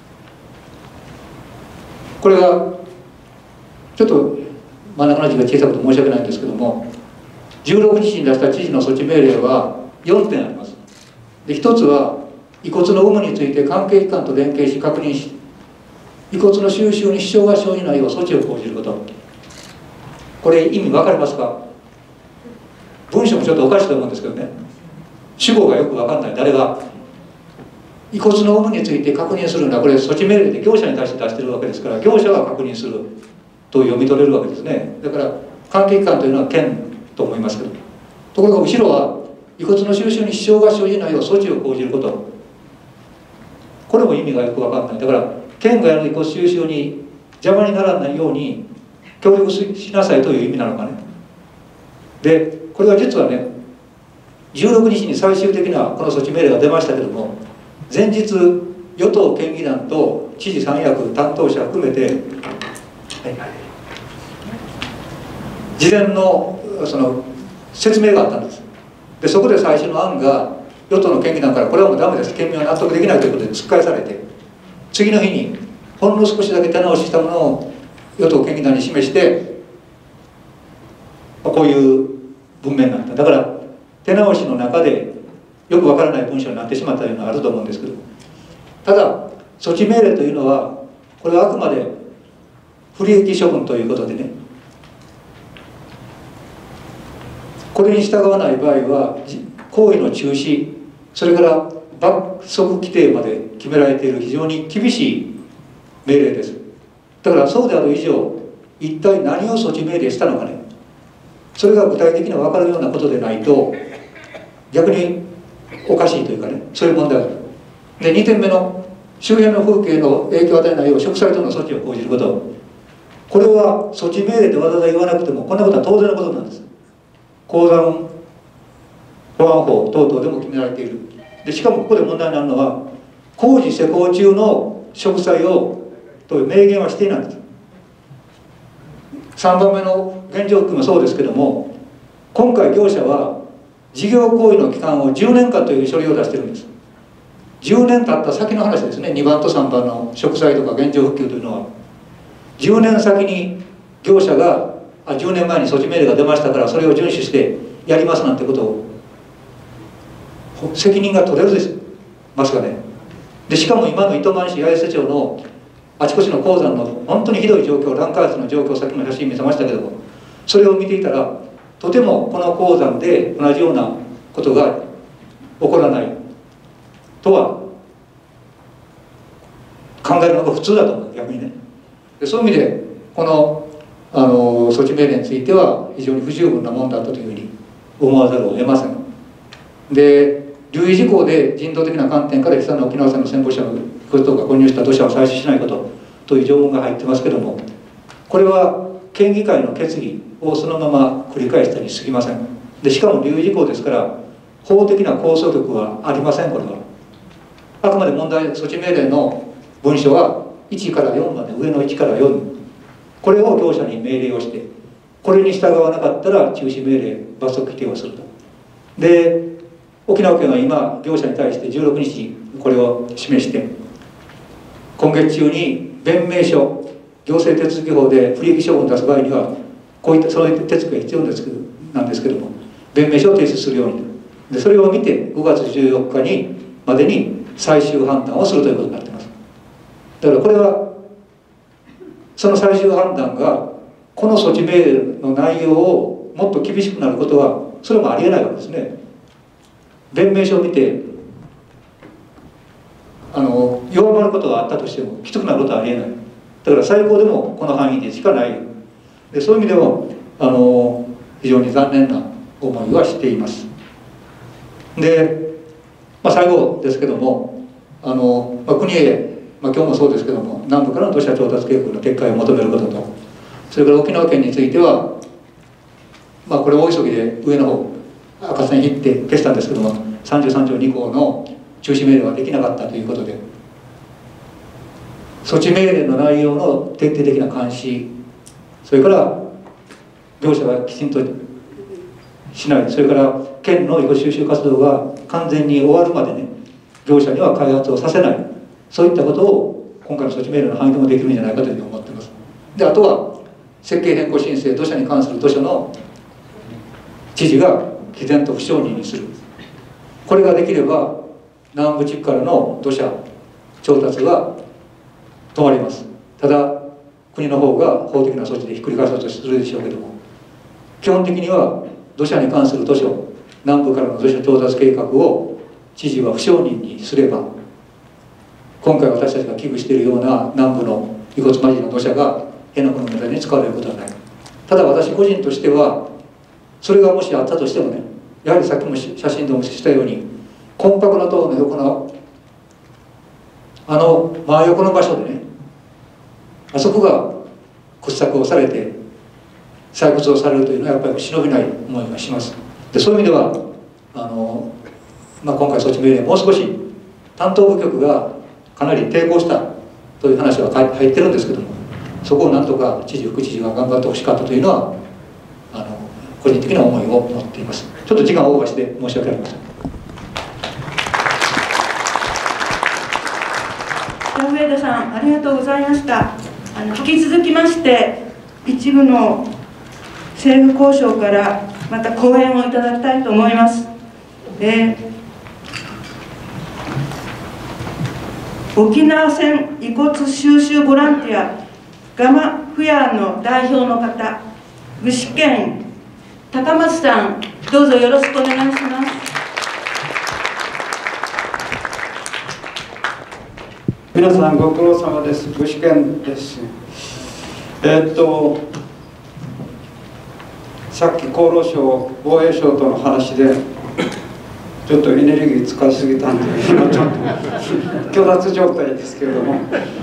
これがちょっと真ん中の字が小さくて申し訳ないんですけども、16日に出した知事の措置命令は4点あります。で1つは遺骨の有無について関係機関と連携し確認し、遺骨の収集に支障が生じないよう措置を講じること。これ意味分かりますか？文章もちょっとおかしいと思うんですけどね、主語がよく分かんない。誰が遺骨の有無について確認するのは、これ措置命令で業者に対して出してるわけですから、業者が確認すると読み取れるわけですね。だから関係機関というのは県と思いますけど、ところが後ろは遺骨の収集に支障が生じないよう措置を講じること、これも意味がよく分かんない。だから県がやる遺骨収集に邪魔にならないように協力しなさいという意味なのかね。でこれは実はね、16日に最終的なこの措置命令が出ましたけども、前日与党県議団と知事三役担当者含めて、事前のその説明があったんです。でそこで最初の案が与党の県議団から、これはもうダメです、県民は納得できないということで突っ返されて、次の日にほんの少しだけ手直ししたものを与党県議団に示して、こういう文面になった。だから手直しの中でよくわからない文章になってしまったというのはあると思うんですけど、ただ措置命令というのはこれはあくまで不利益処分ということでね、これに従わない場合は行為の中止、それから罰則規定まで決められている非常に厳しい命令です。だからそうである以上、一体何を措置命令したのかね、それが具体的に分かるようなことでないと逆におかしいというかね、そういう問題がある。で2点目の周辺の風景の影響を与えないよう植栽等の措置を講じること、これは措置命令でわざわざ言わなくてもこんなことは当然のことなんです。鉱山保安法等々でも決められている。でしかもここで問題になるのは、工事施工中の植栽をという明言はしていないんです。3番目の現状含めもそうですけども、今回業者は事業行為の期間を10年間という書類を出してるんです。10年経った先の話ですね。2番と3番の植栽とか現状復旧というのは10年先に業者が10年前に措置命令が出ましたからそれを遵守してやりますなんてことを責任が取れるですますかね。でしかも今の糸満市八重瀬町のあちこちの鉱山の本当にひどい状況、乱開発の状況、さっきも写真見せましたけども、それを見ていたらとてもこの鉱山で同じようなことが起こらないとは考えるのが普通だと思う、逆にね。でそういう意味でこの措置命令については非常に不十分なものだったというふうに思わざるを得ません。で留意事項で人道的な観点から悲惨な沖縄戦の戦没者のこととか混入した土砂を採取しないことという条文が入ってますけども、これは県議会の決議をそのまま繰り返したに過ぎません。 でしかも留意事項ですから法的な拘束力はありません。これはあくまで問題措置命令の文書は1から4まで、上の1から4、これを業者に命令をして、これに従わなかったら中止命令、罰則規定をすると。で沖縄県は今業者に対して16日これを示して、今月中に弁明書、行政手続き法で不利益処分を出す場合にはこういったそういった手続きが必要なんですけども、弁明書を提出するようにで、それを見て5月14日にまでに最終判断をするということになっています。だからこれはその最終判断がこの措置命令の内容をもっと厳しくなることはそれもありえないわけですね。弁明書を見て弱まることはあったとしてもきつくなることはありえない。だから最高でもこの範囲でしかない。でそういう意味でも非常に残念な思いはしています。で、最後ですけども国へ、今日もそうですけども南部からの土砂調達計画の撤回を求めることと、それから沖縄県については、これ大急ぎで上の方赤線引って消したんですけども、33条2項の中止命令はできなかったということで、措置命令の内容の徹底的な監視、それから業者がきちんとしない、それから県の違法収集活動が完全に終わるまでね、業者には開発をさせない、そういったことを今回の措置命令の範囲でもできるんじゃないかというふうに思っています。であとは設計変更申請、土砂に関する土砂の知事が毅然と不承認にする、これができれば南部地区からの土砂調達が止まります。ただ国の方が法的な措置でひっくり返そうとするでしょうけども、基本的には土砂に関する土砂、南部からの土砂調達計画を知事は不承認にすれば、今回私たちが危惧しているような南部の遺骨混じりの土砂が辺野古の無駄に使われることはない。ただ私個人としてはそれがもしあったとしてもね、やはりさっきも写真でお見せしたようにコンパクトな塔の横の真横の場所でね、あそこが掘削をされて採掘をされるというのはやっぱり忍びない思いがします。でそういう意味では今回措置命令もう少し担当部局がかなり抵抗したという話は入ってるんですけども、そこをなんとか知事副知事が頑張ってほしかったというのは個人的な思いを持っています。ちょっと時間をオーバーして申し訳ありません。 上田さんありがとうございました。引き続きまして一部の政府交渉からまた講演をいただきたいと思います。沖縄戦遺骨収集ボランティアガマフヤーの代表の方、具志堅高松さん、どうぞよろしくお願いします。 皆さんご苦労様です。具志堅です。さっき厚労省防衛省との話でちょっとエネルギー使いすぎたんで今ちょっと虚脱状態ですけれども、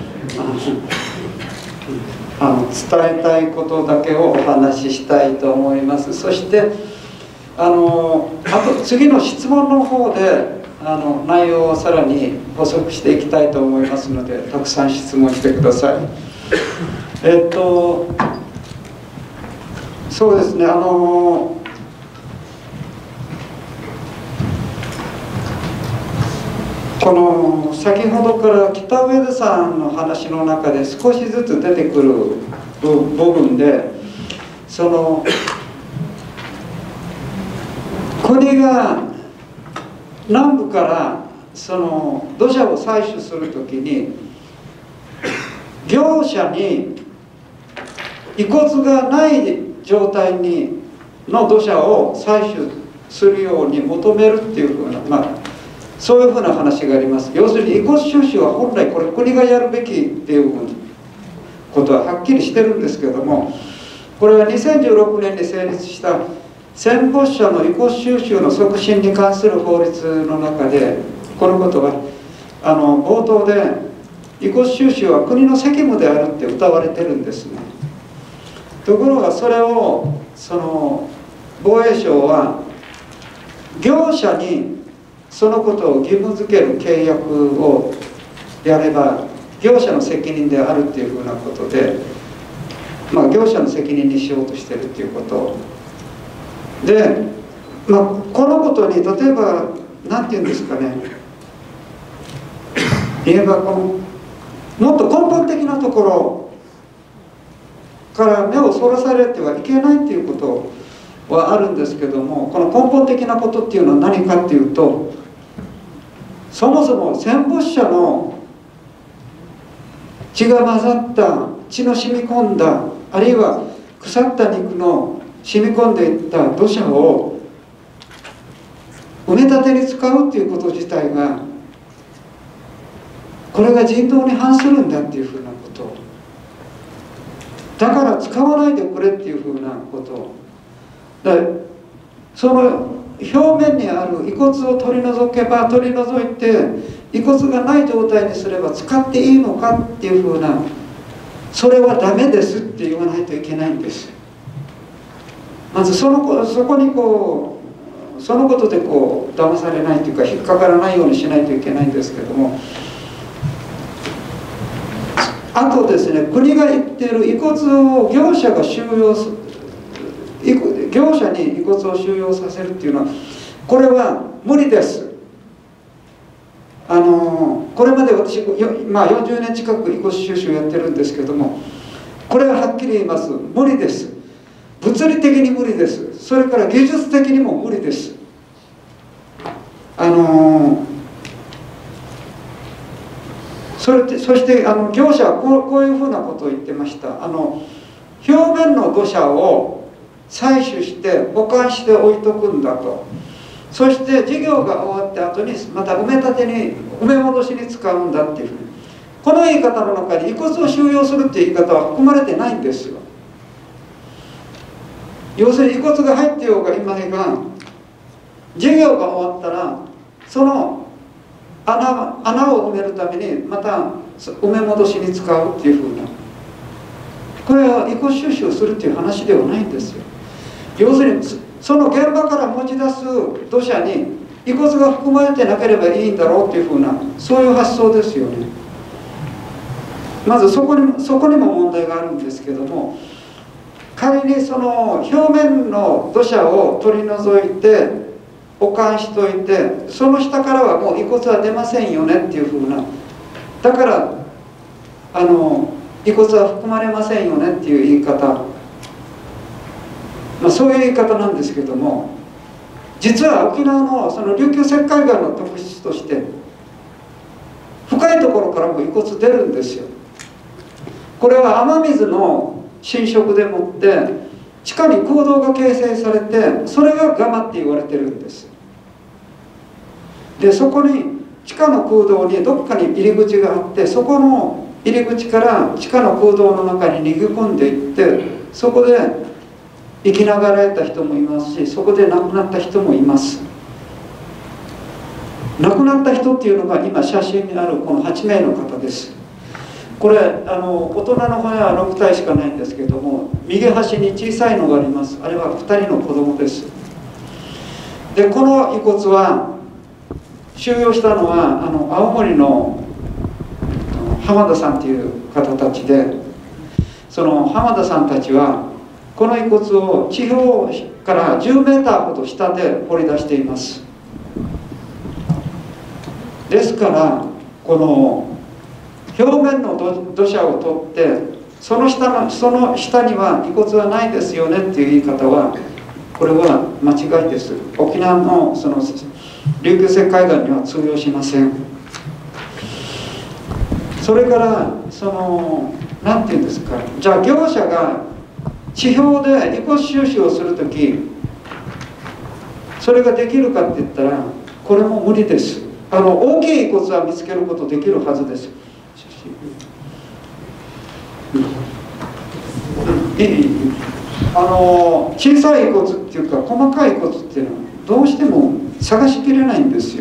伝えたいことだけをお話ししたいと思います。そしてあと次の質問の方で内容をさらに補足していきたいと思いますので、たくさん質問してください。そうですね、この先ほどから北上田さんの話の中で少しずつ出てくる部分で、国が南部から土砂を採取するときに業者に遺骨がない状態の土砂を採取するように求めるっていうふうな、そういうふうな話があります。要するに遺骨収集は本来これ国がやるべきっていうことははっきりしてるんですけども、これは2016年に成立した戦没者の遺骨収集の促進に関する法律の中でこのことが冒頭で遺骨収集は国の責務であるって謳われてるんですね。ところがそれを防衛省は業者にそのことを義務付ける契約をやれば業者の責任であるっていうふうなことで、業者の責任にしようとしてるっていうことで、このことに例えば何て言うんですかね、言えばもっと根本的なところから目をそらされてはいけないっていうことはあるんですけども、この根本的なことっていうのは何かっていうと、そもそも戦没者の血が混ざった血の染み込んだ、あるいは腐った肉の染み込んでいった土砂を埋め立てに使うっていうこと自体が、これが人道に反するんだっていうふうなこと、だから使わないでくれっていうふうなことだ。その表面にある遺骨を取り除けば取り除いて、遺骨がない状態にすれば使っていいのかっていうふうな、それはダメですって言わないといけないんです。まずそこにそのことで騙されないというか引っかからないようにしないといけないんですけども、あとですね、国が言っている遺骨を業者が収容する、業者に遺骨を収容させるっていうのは、これは無理です。これまで私、40年近く遺骨収集やってるんですけども、これははっきり言います。無理です。物理的に無理です。それから技術的にも無理です。そして業者はこういうふうなことを言ってました。表面の土砂を採取して保管して置いとくんだと。そして事業が終わった後にまた埋め立てに埋め戻しに使うんだっていうふうに、この言い方の中に遺骨を収容するっていう言い方は含まれてないんですよ。要するに遺骨が入ってようがいまいが、事業が終わったらその穴を埋めるためにまた埋め戻しに使うっていうふうな、これは遺骨収集するっていう話ではないんですよ。要するにその現場から持ち出す土砂に遺骨が含まれてなければいいんだろうっていうふうな、そういう発想ですよね。まずそこにも問題があるんですけども、仮にその表面の土砂を取り除いて保管しといて、その下からはもう遺骨は出ませんよねっていうふうな、だから遺骨は含まれませんよねっていう言い方、そういう言い方なんですけども、実は沖縄のその琉球石灰岩の特質として、深いところからも遺骨出るんですよ。これは雨水の浸食でもって地下に空洞が形成されて、それがガマって言われてるんです。でそこに地下の空洞にどっかに入り口があって、そこの入り口から地下の空洞の中に逃げ込んでいって、そこで生きながらえた人もいますし、そこで亡くなった人もいます。亡くなった人っていうのが今写真にあるこの8名の方です。これ大人の骨は6体しかないんですけども、右端に小さいのがあります。あれは2人の子供です。でこの遺骨は収容したのは青森の浜田さんという方たちで、その浜田さんたちはこの遺骨を地表から10メーターほど下で掘り出しています。ですからこの表面の土砂を取って、その下には遺骨はないですよねっていう言い方は、これは間違いです。沖縄のその琉球石灰岩には通用しません。それから何て言うんですか、じゃあ業者が地表で遺骨収集をするとき、それができるかって言ったら、これも無理です。大きい遺骨は見つけることできるはずです。小さい遺骨っていうか細かい遺骨っていうのはどうしても探しきれないんですよ。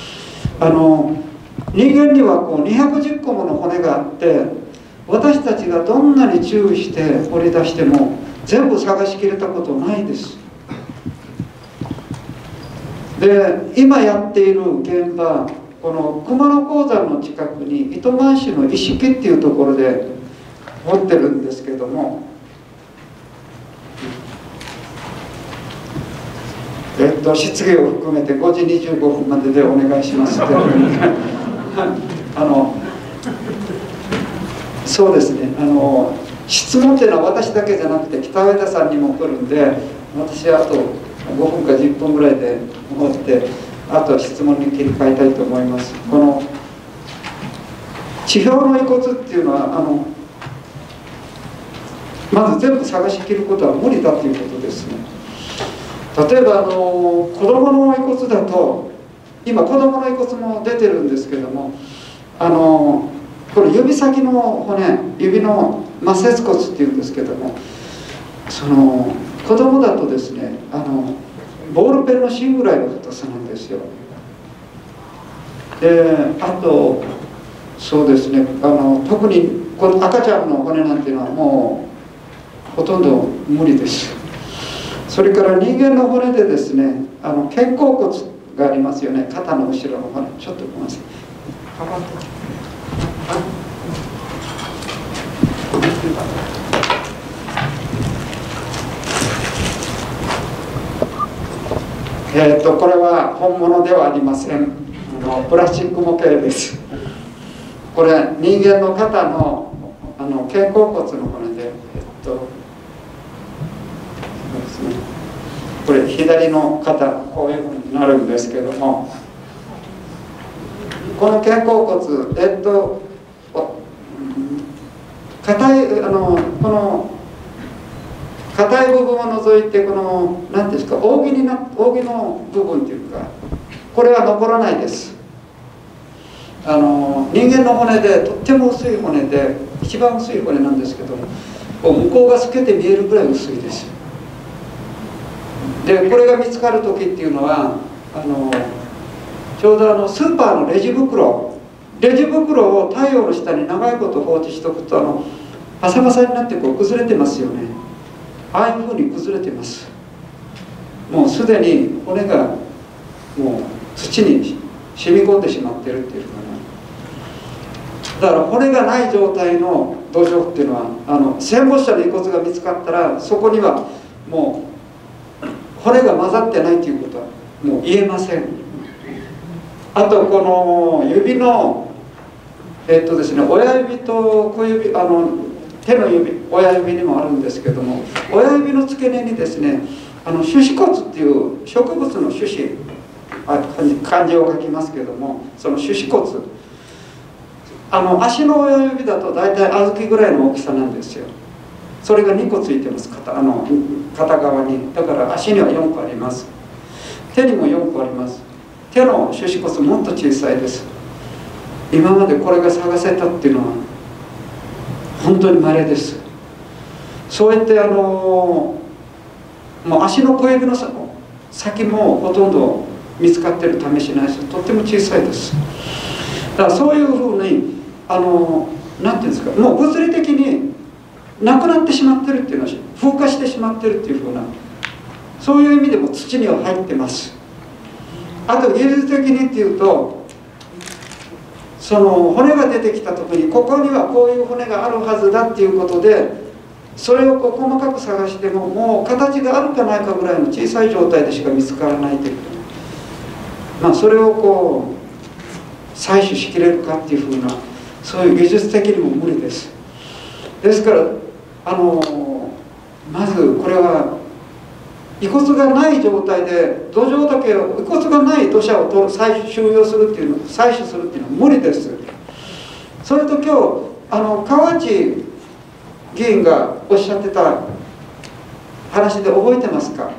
人間には210個もの骨があって、私たちがどんなに注意して掘り出しても全部探しきれたことないです。 で今やっている現場、この熊野鉱山の近くに糸満市の石木っていうところで掘ってるんですけども、質疑を含めて5時25分まででお願いしますってそうですね、質問っていうのは私だけじゃなくて北上田さんにも来るんで、私はあと5分か10分ぐらいで終わって、あとは質問に切り替えたいと思います。この地表の遺骨っていうのはまず全部探し切ることは無理だということですね。例えば子供の遺骨だと、今子供の遺骨も出てるんですけども、この指先の骨、指の末節骨っていうんですけども、子供だとですね、ボールペンの芯ぐらいの太さなんですよ。であとそうですね、特にこの赤ちゃんの骨なんていうのはもうほとんど無理です。それから人間の骨でですね、肩甲骨がありますよね、肩の後ろの骨。ちょっとごめんなさい。これは本物ではありません。プラスチック模型です。これ人間の肩の肩甲骨の骨で、これ左の肩、こういうふうになるんですけども、この肩甲骨、硬いこの硬い部分を除いて、この何ですか、扇の部分というか、これは残らないです。人間の骨でとっても薄い骨で、一番薄い骨なんですけども、向こうが透けて見えるぐらい薄いです。でこれが見つかる時っていうのは、ちょうどスーパーのレジ袋を太陽の下に長いこと放置しておくとパサパサになって崩れてますよね。ああいうふうに崩れてます。もうすでに骨がもう土に染み込んでしまってるっていうかな。だから骨がない状態の土壌っていうのは、戦没者の遺骨が見つかったら、そこにはもう骨が混ざってないということはもう言えません。あとこの指のですね、親指と小指、手の指、親指にもあるんですけども、親指の付け根にですね、種子骨っていう植物の種子、漢字を書きますけども、その種子骨、足の親指だと大体小豆ぐらいの大きさなんですよ。それが2個ついてます、片側に。だから足には4個あります。手にも4個あります。手の種子骨もっと小さいです。今までこれが探せたっていうのは本当に稀です。そうやってもう足の小指の先もほとんど見つかってる試しないです。とっても小さいです。だからそういうふうになんていうんですか、もう物理的になくなってしまってるっていうのは、風化してしまってるっていうふうな、そういう意味でも土には入ってます。あと技術的にっていうと、その骨が出てきた時にここにはこういう骨があるはずだっていうことで、それを細かく探してももう形があるかないかぐらいの小さい状態でしか見つからないということ、それを採取しきれるかっていうふうな、そういう技術的にも無理です。ですからまずこれは遺骨がない状態で土壌だけを、遺骨がない土砂を収容するっていうの、採取するっていうのは無理です。それと今日河内議員がおっしゃってた話で覚えてますか？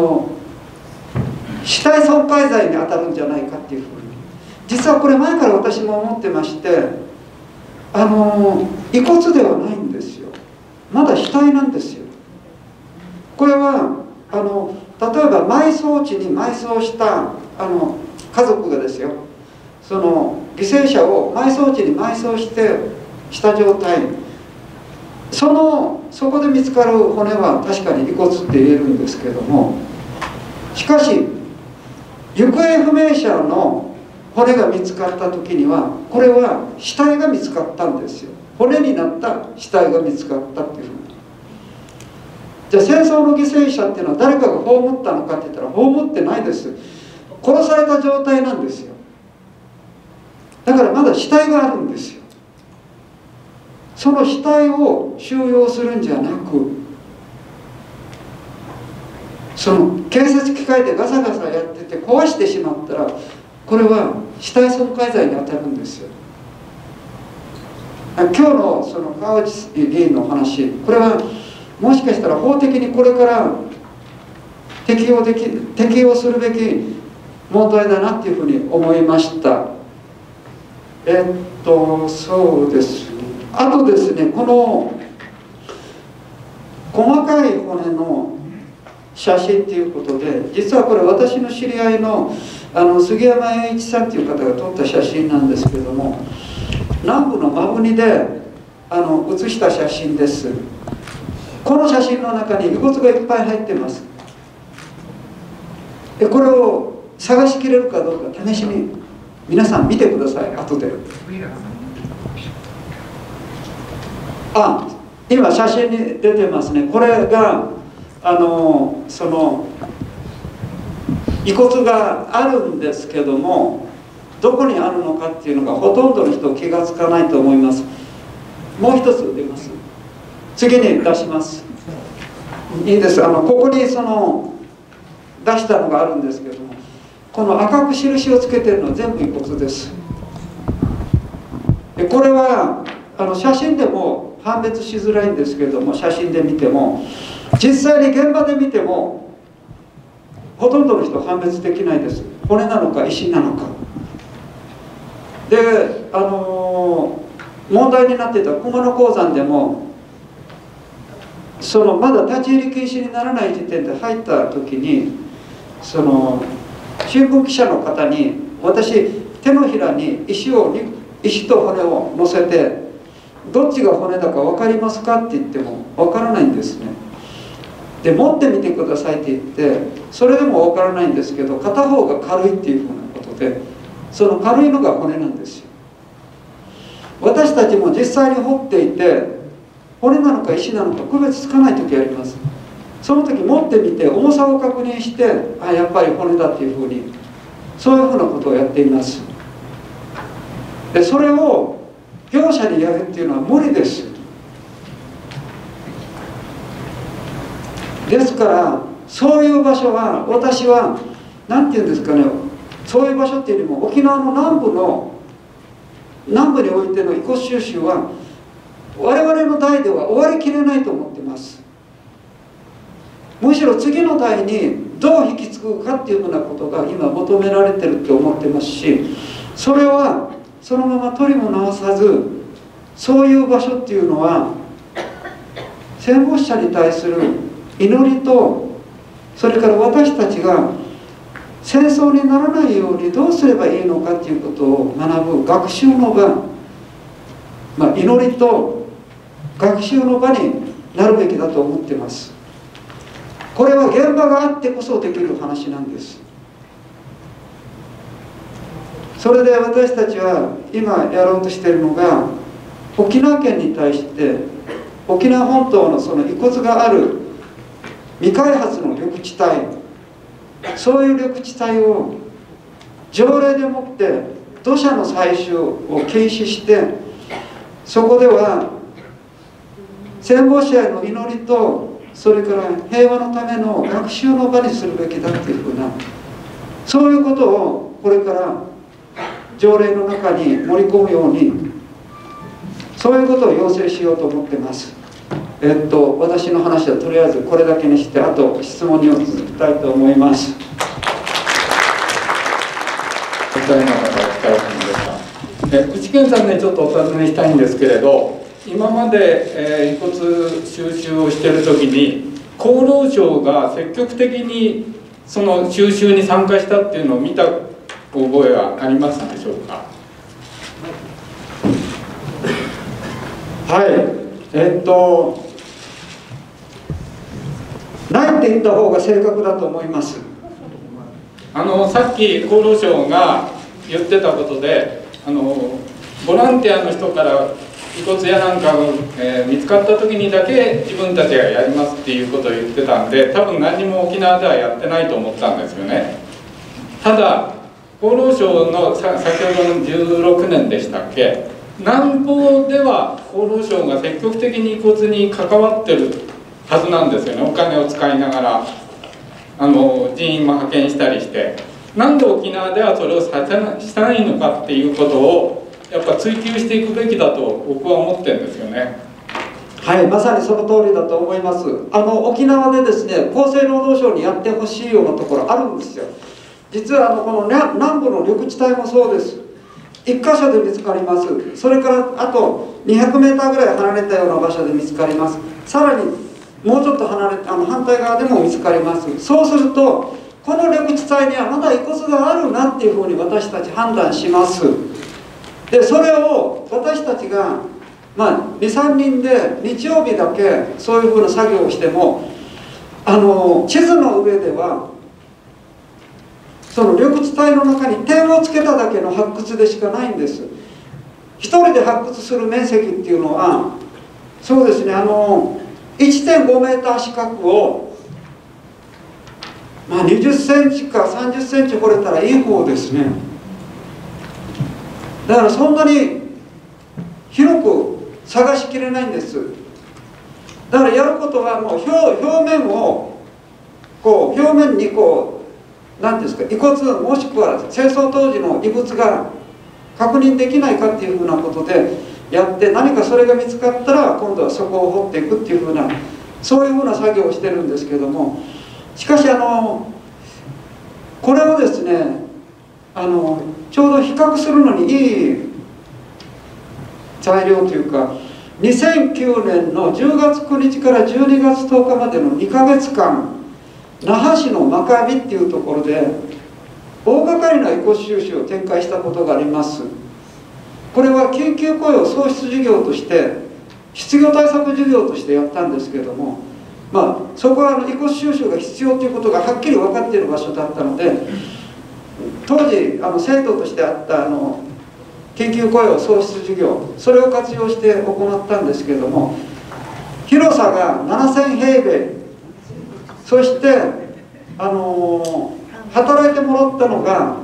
死体損壊罪に当たるんじゃないかっていうふうに、実はこれ前から私も思ってまして、遺骨ではないんですよ。まだ死体なんですよ。これは例えば埋葬地に埋葬した家族がですよ、その犠牲者を埋葬地に埋葬した状態、そこで見つかる骨は確かに遺骨って言えるんですけども、しかし行方不明者の骨が見つかった時にはこれは死体が見つかったんですよ。骨になった死体が見つかったっていうふうに。じゃあ戦争の犠牲者っていうのは誰かが葬ったのかって言ったら葬ってないです。殺された状態なんですよ。だからまだ死体があるんですよ。その死体を収容するんじゃなく、その建設機械でガサガサやってて壊してしまったらこれは死体損壊罪に当たるんですよ。今日のその川内議員の話、これはもしかしたら法的にこれから適用するべき問題だなっていうふうに思いました。そうですね。あとですね、この細かい骨の写真っていうことで、実はこれ私の知り合いの杉山栄一さんっていう方が撮った写真なんですけども、南部の摩文仁で写した写真です。この写真の中に遺骨がいっぱい入ってます。これを探しきれるかどうか試しに皆さん見てください。後で今写真に出てますね。これがその遺骨があるんですけども、どこにあるのかっていうのがほとんどの人気がつかないと思います。もう一つ出ます。次に出します。いいです。ここにその出したのがあるんですけども、この赤く印をつけてるのは全部遺骨です。これは写真でも判別しづらいんですけども、写真で見ても実際に現場で見てもほとんどの人判別できないです。骨なのか石なのかで、問題になっていた熊野鉱山でもそのまだ立ち入り禁止にならない時点で入った時に、その新聞記者の方に私手のひらに石と骨を乗せてどっちが骨だか分かりますかって言っても分からないんですね。で持ってみてくださいって言ってそれでも分からないんですけど、片方が軽いっていうふうなことで、その軽いのが骨なんですよ。私たちも実際に掘っていて骨なのか石なのか区別つかない時あります。その時持ってみて重さを確認して、やっぱり骨だっていうふうに、そういうふうなことをやっています。でそれを業者にやるっていうのは無理です。ですからそういう場所は私は何て言うんですかね、そういう場所っていうよりも沖縄の南部においての遺骨収集は我々の代では終わりきれないと思っています。むしろ次の代にどう引き継ぐかっていうふうなことが今求められてるって思ってますし、それはそのまま取りも直さず、そういう場所っていうのは戦没者に対する祈りと、それから私たちが戦争にならないようにどうすればいいのかということを学ぶ学習の場、祈りと学習の場になるべきだと思っています。これは現場があってこそできる話なんです。それで私たちは今やろうとしているのが、沖縄県に対して沖縄本島のその遺骨がある未開発の緑地帯、そういう緑地帯を条例でもって土砂の採取を禁止して、そこでは戦没者への祈りと、それから平和のための学習の場にするべきだというふうな、そういうことをこれから条例の中に盛り込むように、そういうことを要請しようと思ってます。私の話はとりあえずこれだけにして、あと質問に続きたいと思います。 お疲れ様でした。内健さんね、ちょっとお尋ねしたいんですけれど、今まで、遺骨収集をしている時に厚労省が積極的にその収集に参加したっていうのを見た覚えはありますでしょうか。 はい、ないって言った方が正確だと思います。 さっき厚労省が言ってたことで、ボランティアの人から遺骨やなんかが、見つかった時にだけ自分たちがやりますっていうことを言ってたんで、多分何も沖縄ではやってないと思ったんですよね。ただ厚労省の先ほどの16年でしたっけ、南方では厚労省が積極的に遺骨に関わってるはずなんですよね。お金を使いながら人員も派遣したりして、なんで沖縄ではそれをしたいのかっていうことをやっぱ追求していくべきだと僕は思ってるんですよね。 はい、まさにその通りだと思います。沖縄でですね、厚生労働省にやってほしいようなところあるんですよ。実はこの南部の緑地帯もそうです。1箇所で見つかります。それからあと200メーターぐらい離れたような場所で見つかります。さらにもうちょっと離れ反対側でも見つかります。そうするとこの緑地帯にはまだ遺骨があるなっていうふうに私たち判断します。でそれを私たちが2、3人で日曜日だけそういうふうな作業をしても地図の上ではその緑地帯の中に点をつけただけの発掘でしかないんです。一人で発掘する面積っていうのはそうですね1.5 メーター四角を20センチか30センチ掘れたらいい方ですね。だからそんなに広く探しきれないんです。だからやることはもう表面を表面に何ですか遺骨もしくは戦争当時の遺物が確認できないかっていうふうなことでやって、何かそれが見つかったら今度はそこを掘っていくっていうふうなそういうふうな作業をしてるんですけども、しかしこれをですねちょうど比較するのにいい材料というか、2009年の10月9日から12月10日までの2ヶ月間那覇市の真壁っていうところで大掛かりな遺骨収集を展開したことがあります。これは緊急雇用創出事業として失業対策事業としてやったんですけれども、そこは遺骨収集が必要ということがはっきり分かっている場所だったので、当時制度としてあった緊急雇用創出事業、それを活用して行ったんですけれども、広さが7000平米、そして働いてもらったのが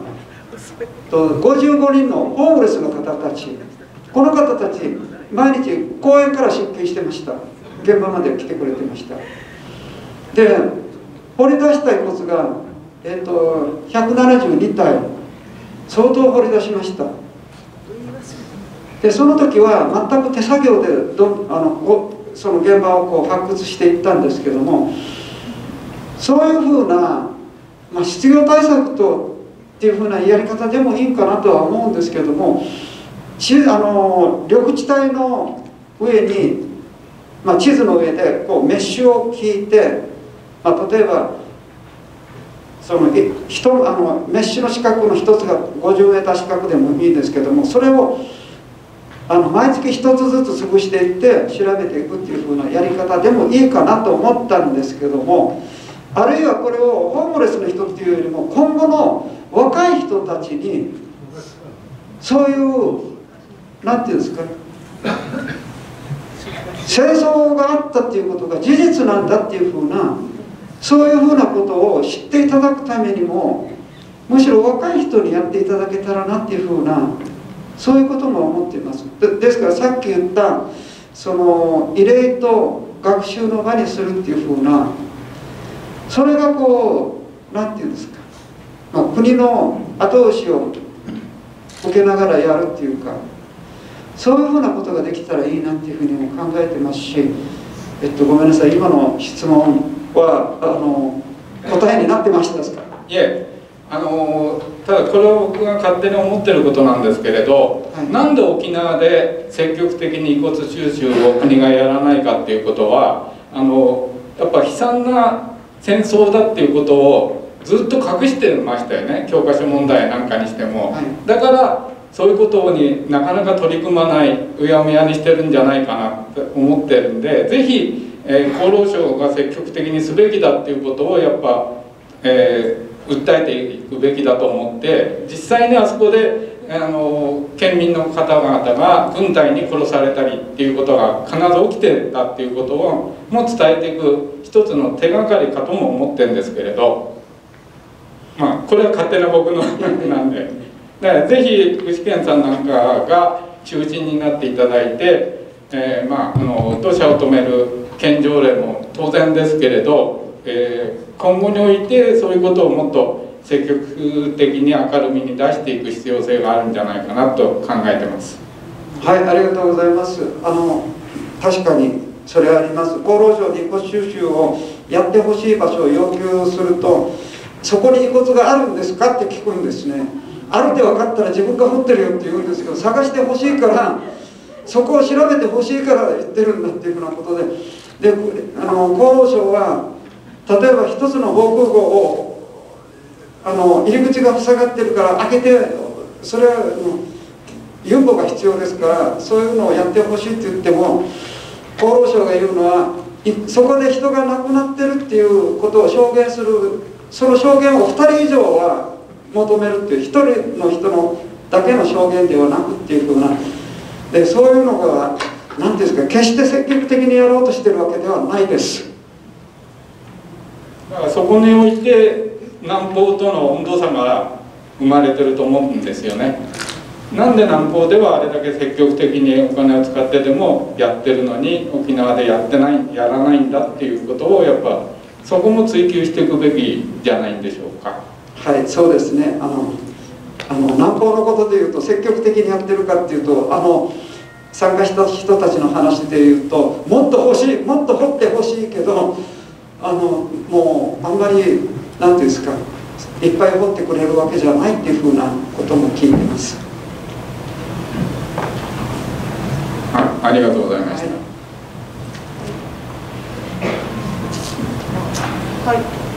55人のホームレスの方たち。この方たち毎日公園から出勤してました。現場まで来てくれてました。で掘り出した遺骨が、172体相当掘り出しました。でその時は全く手作業でその現場を発掘していったんですけども、そういうふうな、失業対策っていうふうなやり方でもいいかなとは思うんですけども、緑地帯の上に、地図の上でメッシュを引いて、例えばそのメッシュの四角の一つが50メーター四角でもいいんですけども、それを毎月一つずつ潰していって調べていくっていうふうなやり方でもいいかなと思ったんですけども、あるいはこれをホームレスの人っていうよりも今後の若い人たちにそういう何て言うんですか、戦争があったっていうことが事実なんだっていうふうな、そういうふうなことを知っていただくためにも、むしろ若い人にやっていただけたらなっていうふうな、そういうことも思っています。ですからさっき言ったその慰霊と学習の場にするっていうふうな、それが何て言うんですか、国の後押しを受けながらやるっていうか、そういうふうなことができたらいいなっていうふうにも考えてますし、ごめんなさい、今の質問は答えになってましたですか？ いえ、ただこれは僕が勝手に思ってることなんですけれど、なんで沖縄で積極的に遺骨収集を国がやらないかっていうことは、やっぱ悲惨な戦争だっていうことをずっと隠してましたよね、教科書問題なんかにしても。だからそういうことになかなか取り組まない、うやむやにしてるんじゃないかなって思ってるんで、ぜひ、厚労省が積極的にすべきだっていうことをやっぱ、 訴えていくべきだと思って、実際にあそこで県民の方々が軍隊に殺されたりっていうことが必ず起きてたっていうことをも伝えていく一つの手がかりかとも思ってるんですけれど、まあこれは勝手な僕のなんで、だからぜひ具志堅さんなんかが中心になっていただいて、土砂を止める県条例も当然ですけれど、今後においてそういうことをもっと積極的に明るみに出していく必要性があるんじゃないかなと考えてます。 はい、ありがとうございます。確かにそれはあります。厚労省に遺骨収集をやってほしい場所を要求すると、そこに遺骨があるんですかって聞くんですね。あるって分かったら自分が持ってるよって言うんですけど、探してほしいから、そこを調べてほしいから言ってるんだっていうふうなことで、厚労省は例えば一つの防空壕を入り口が塞がってるから開けて、それはユンボが必要ですから、そういうのをやってほしいって言っても、厚労省が言うのはそこで人が亡くなってるっていうことを証言する、その証言を2人以上は求めるっていう、1人の人のだけの証言ではなくっていうふうなで、そういうのが何ていうんですか、決して積極的にやろうとしてるわけではないです。 だからそこにおいて南方との温度差が生まれてると思うんですよね。なんで南方ではあれだけ積極的にお金を使ってでもやってるのに、沖縄でやらないんだっていうことを、やっぱそこも追求していくべきじゃないんでしょうか。 はい、そうですね。南方のことでいうと積極的にやってるかっていうと、参加した人たちの話でいうと、もっと欲しい、もっと掘ってほしいけど、もうあんまり何ていうんですか、いっぱい掘ってくれるわけじゃないっていうふうなことも聞いてます。 ありがとうございました。 はい。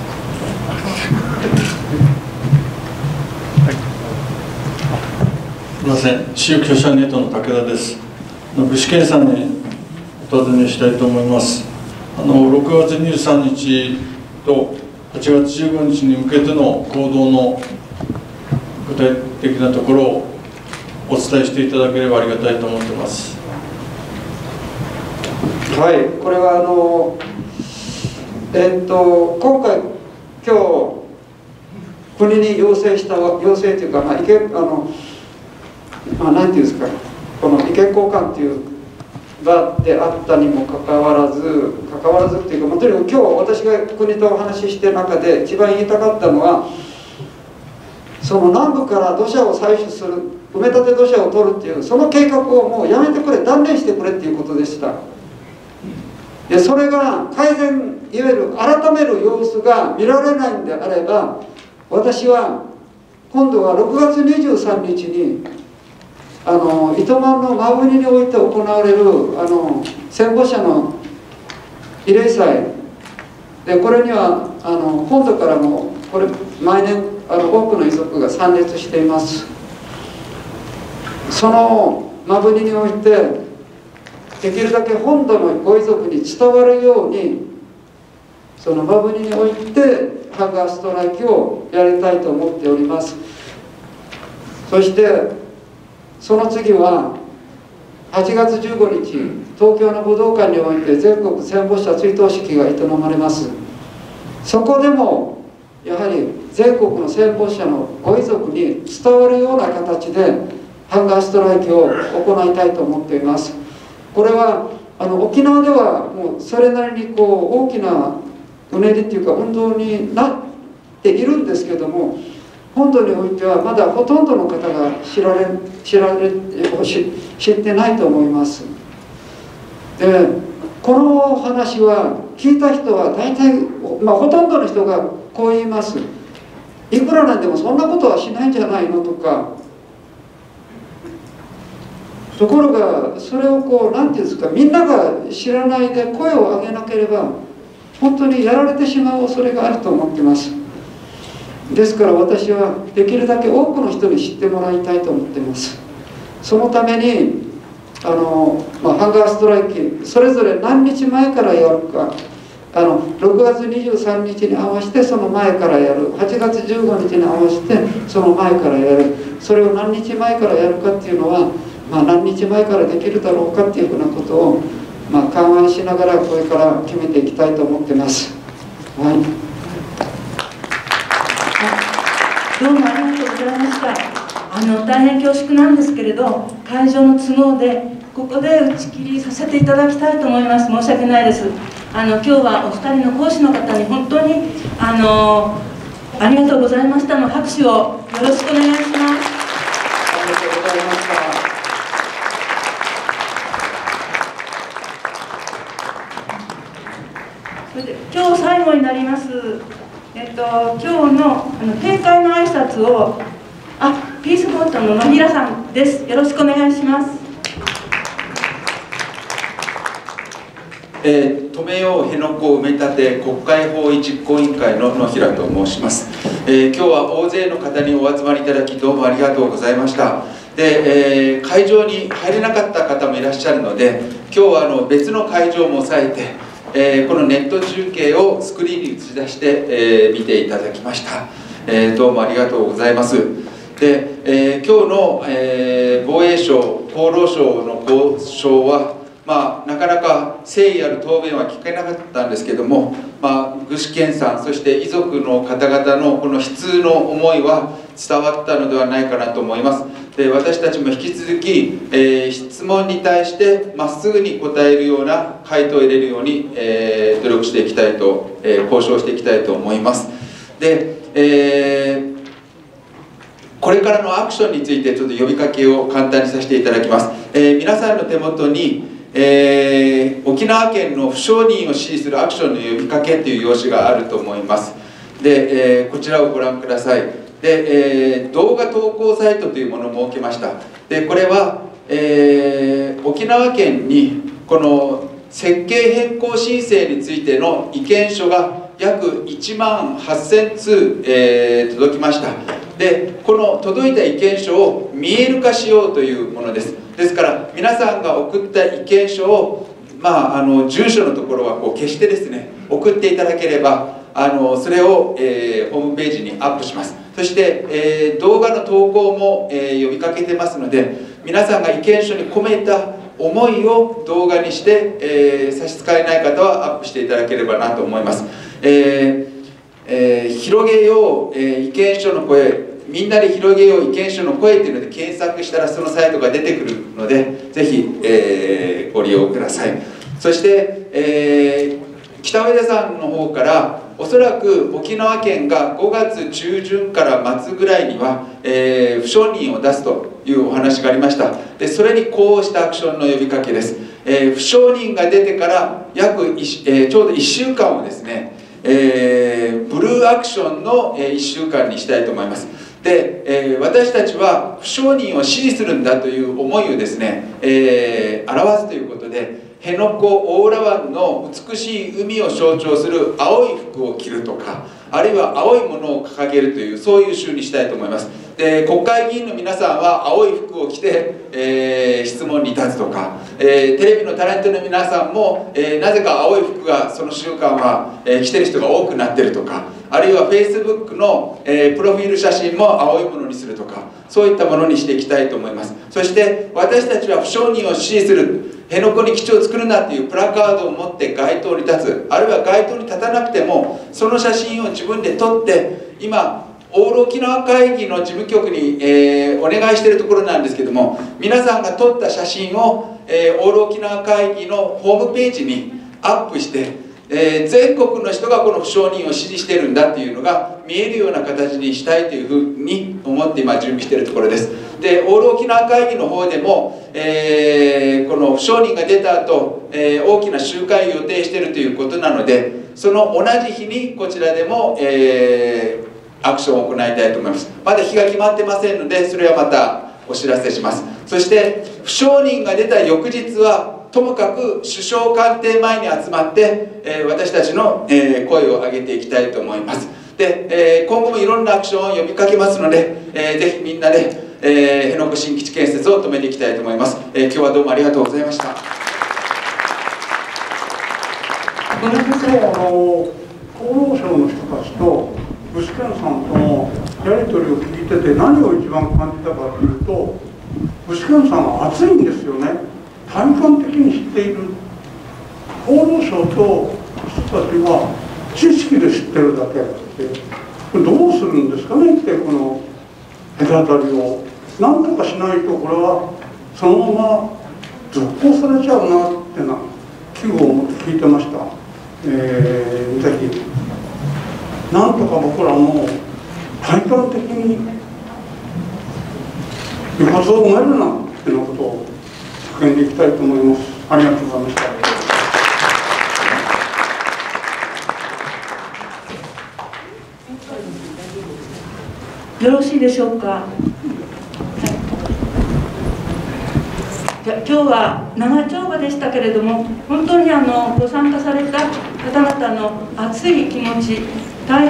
すみません、私有居者ネットの武田です。具志堅さんにお尋ねしたいと思います。6月23日と8月15日に向けての行動の具体的なところをお伝えしていただければありがたいと思っています。 はい、これは今回今日国に要請というか、なんていうんですか、この意見交換という場であったにもかかわらずっていうか、とにかく今日私が国とお話ししている中で一番言いたかったのは、その南部から土砂を採取する、埋め立て土砂を取るっていうその計画をもうやめてくれ、断念してくれっていうことでした。でそれが改善、いわゆる改める様子が見られないんであれば、私は今度は6月23日に糸満の真国において行われる戦没者の慰霊祭で、これには本土からもこれ毎年多くの遺族が参列しています。その真国においてできるだけ本土のご遺族に伝わるように、その真国においてハンガーストライキをやりたいと思っております。そしてその次は8月15日東京の武道館において全国戦没者追悼式が営まれます。そこでもやはり全国の戦没者のご遺族に伝わるような形でハンガーストライキを行いたいと思っています。これは沖縄ではもうそれなりに大きなうねりっていうか運動になっているんですけども、本土においてはまだほとんどの方が知ってないと思います。でこの話は聞いた人は大体、ほとんどの人がこう言います。いくらなんでもそんなことはしないんじゃないのとか。ところがそれを何ていうんですか、みんなが知らないで声を上げなければ本当にやられてしまう恐れがあると思っています。ですから私はできるだけ多くの人に知ってもらいたいと思っています。そのためにハンガーストライキそれぞれ何日前からやるか、 6月23日に合わせてその前からやる、8月15日に合わせてその前からやる、それを何日前からやるかっていうのは、何日前からできるだろうかっていうふうなことを、勘案しながらこれから決めていきたいと思ってます。はい、 どうもありがとうございました。大変恐縮なんですけれど、会場の都合でここで打ち切りさせていただきたいと思います。申し訳ないです。今日はお二人の講師の方に本当にありがとうございましたの拍手をよろしくお願いします。ありがとうございました。それで今日最後になります。今日の閉会の挨拶をピースボートの野平さんです。よろしくお願いします。 止めよう辺野古埋め立て国会法委実行委員会の野平と申します。今日は大勢の方にお集まりいただきどうもありがとうございました。で、会場に入れなかった方もいらっしゃるので、今日は別の会場も抑えて、このネット中継をスクリーンに映し出して、見ていただきました。どうもありがとうございます。で、今日の、防衛省厚労省の交渉はなかなか誠意ある答弁は聞けなかったんですけども、具志堅さんそして遺族の方々のこの悲痛の思いは伝わったのではないかなと思います。で、私たちも引き続き、質問に対してまっすぐに答えるような回答を入れるように、努力していきたいと、交渉していきたいと思います。で、これからのアクションについてちょっと呼びかけを簡単にさせていただきます。皆さんの手元に沖縄県の不承認を支持するアクションの呼びかけという用紙があると思います。で、こちらをご覧ください。で、動画投稿サイトというものを設けました。で、これは、沖縄県にこの設計変更申請についての意見書が約1万8000通、届きました。で、この届いた意見書を見える化しようというものです。ですから皆さんが送った意見書を、住所のところは消してですね、送っていただければそれを、ホームページにアップします。そして、動画の投稿も、呼びかけてますので、皆さんが意見書に込めた思いを動画にして、差し支えない方はアップしていただければなと思います。広げよう、意見書の声、みんなで広げよう意見書の声というので検索したらそのサイトが出てくるので、ぜひ、ご利用ください。そして、北上田さんの方からおそらく沖縄県が5月中旬から末ぐらいには、不承認を出すというお話がありました。で、それにこうしたアクションの呼びかけです。不承認が出てからちょうど1週間をですね、ブルーアクションの1週間にしたいと思います。で、私たちは不承認を支持するんだという思いをですね、表すということで、辺野古大浦湾の美しい海を象徴する青い服を着るとか、あるいは青いものを掲げるという、そういう週にしたいと思います。で、国会議員の皆さんは青い服を着て、質問に立つとか、テレビのタレントの皆さんも、なぜか青い服がその週間は、着てる人が多くなってるとか、あるいは Facebook の、プロフィール写真も青いものにするとか、そういったものにしていきたいと思います。そして私たちは不承認を支持する、辺野古に基地を作るなっていうプラカードを持って街頭に立つ、あるいは街頭に立たなくてもその写真を自分で撮って、今オール沖縄会議の事務局に、お願いしているところなんですけども、皆さんが撮った写真を、オール沖縄会議のホームページにアップして、全国の人がこの不承認を支持しているんだっていうのが見えるような形にしたいというふうに思って今準備しているところです。で、オール沖縄会議の方でも、この不承認が出た後、大きな集会を予定しているということなので、その同じ日にこちらでも、アクションを行いたいと思います。まだ日が決まってませんので、それはまたお知らせします。そして不承認が出た翌日はともかく首相官邸前に集まって、私たちの、声を上げていきたいと思います。で、今後もいろんなアクションを呼びかけますので、ぜひみんなで、辺野古新基地建設を止めていきたいと思います。今日はどうもありがとうございました。 ごめんなさい。 厚労省の人たちと具志堅さんとのやり取りを聞いてて何を一番感じたかというと、具志堅さんは熱いんですよね。体感的に知っている。厚労省と人たちは知識で知ってるだけで、どうするんですかねって、この隔たりを何とかしないと、これはそのまま続行されちゃうなってな危惧を持って聞いてました。ぜひなんとか僕らも体感的に遺骨を埋めるなっていうことを叫んでいきたいと思います。ありがとうございました。 よろしいでしょうか。今日は長丁場でしたけれども、本当にご参加された方々の熱い気持ち、大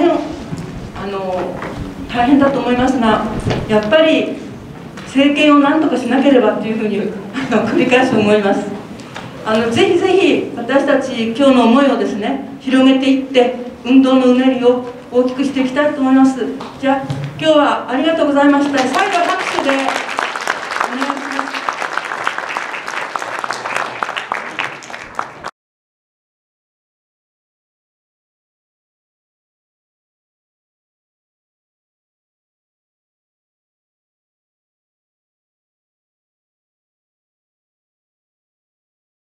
変だと思いますが、やっぱり政権を何とかしなければというふうに繰り返し思います。ぜひぜひ私たち今日の思いをですね、広げていって運動のうねりを大きくしていきたいと思います。じゃあ今日はありがとうございました。最後拍手で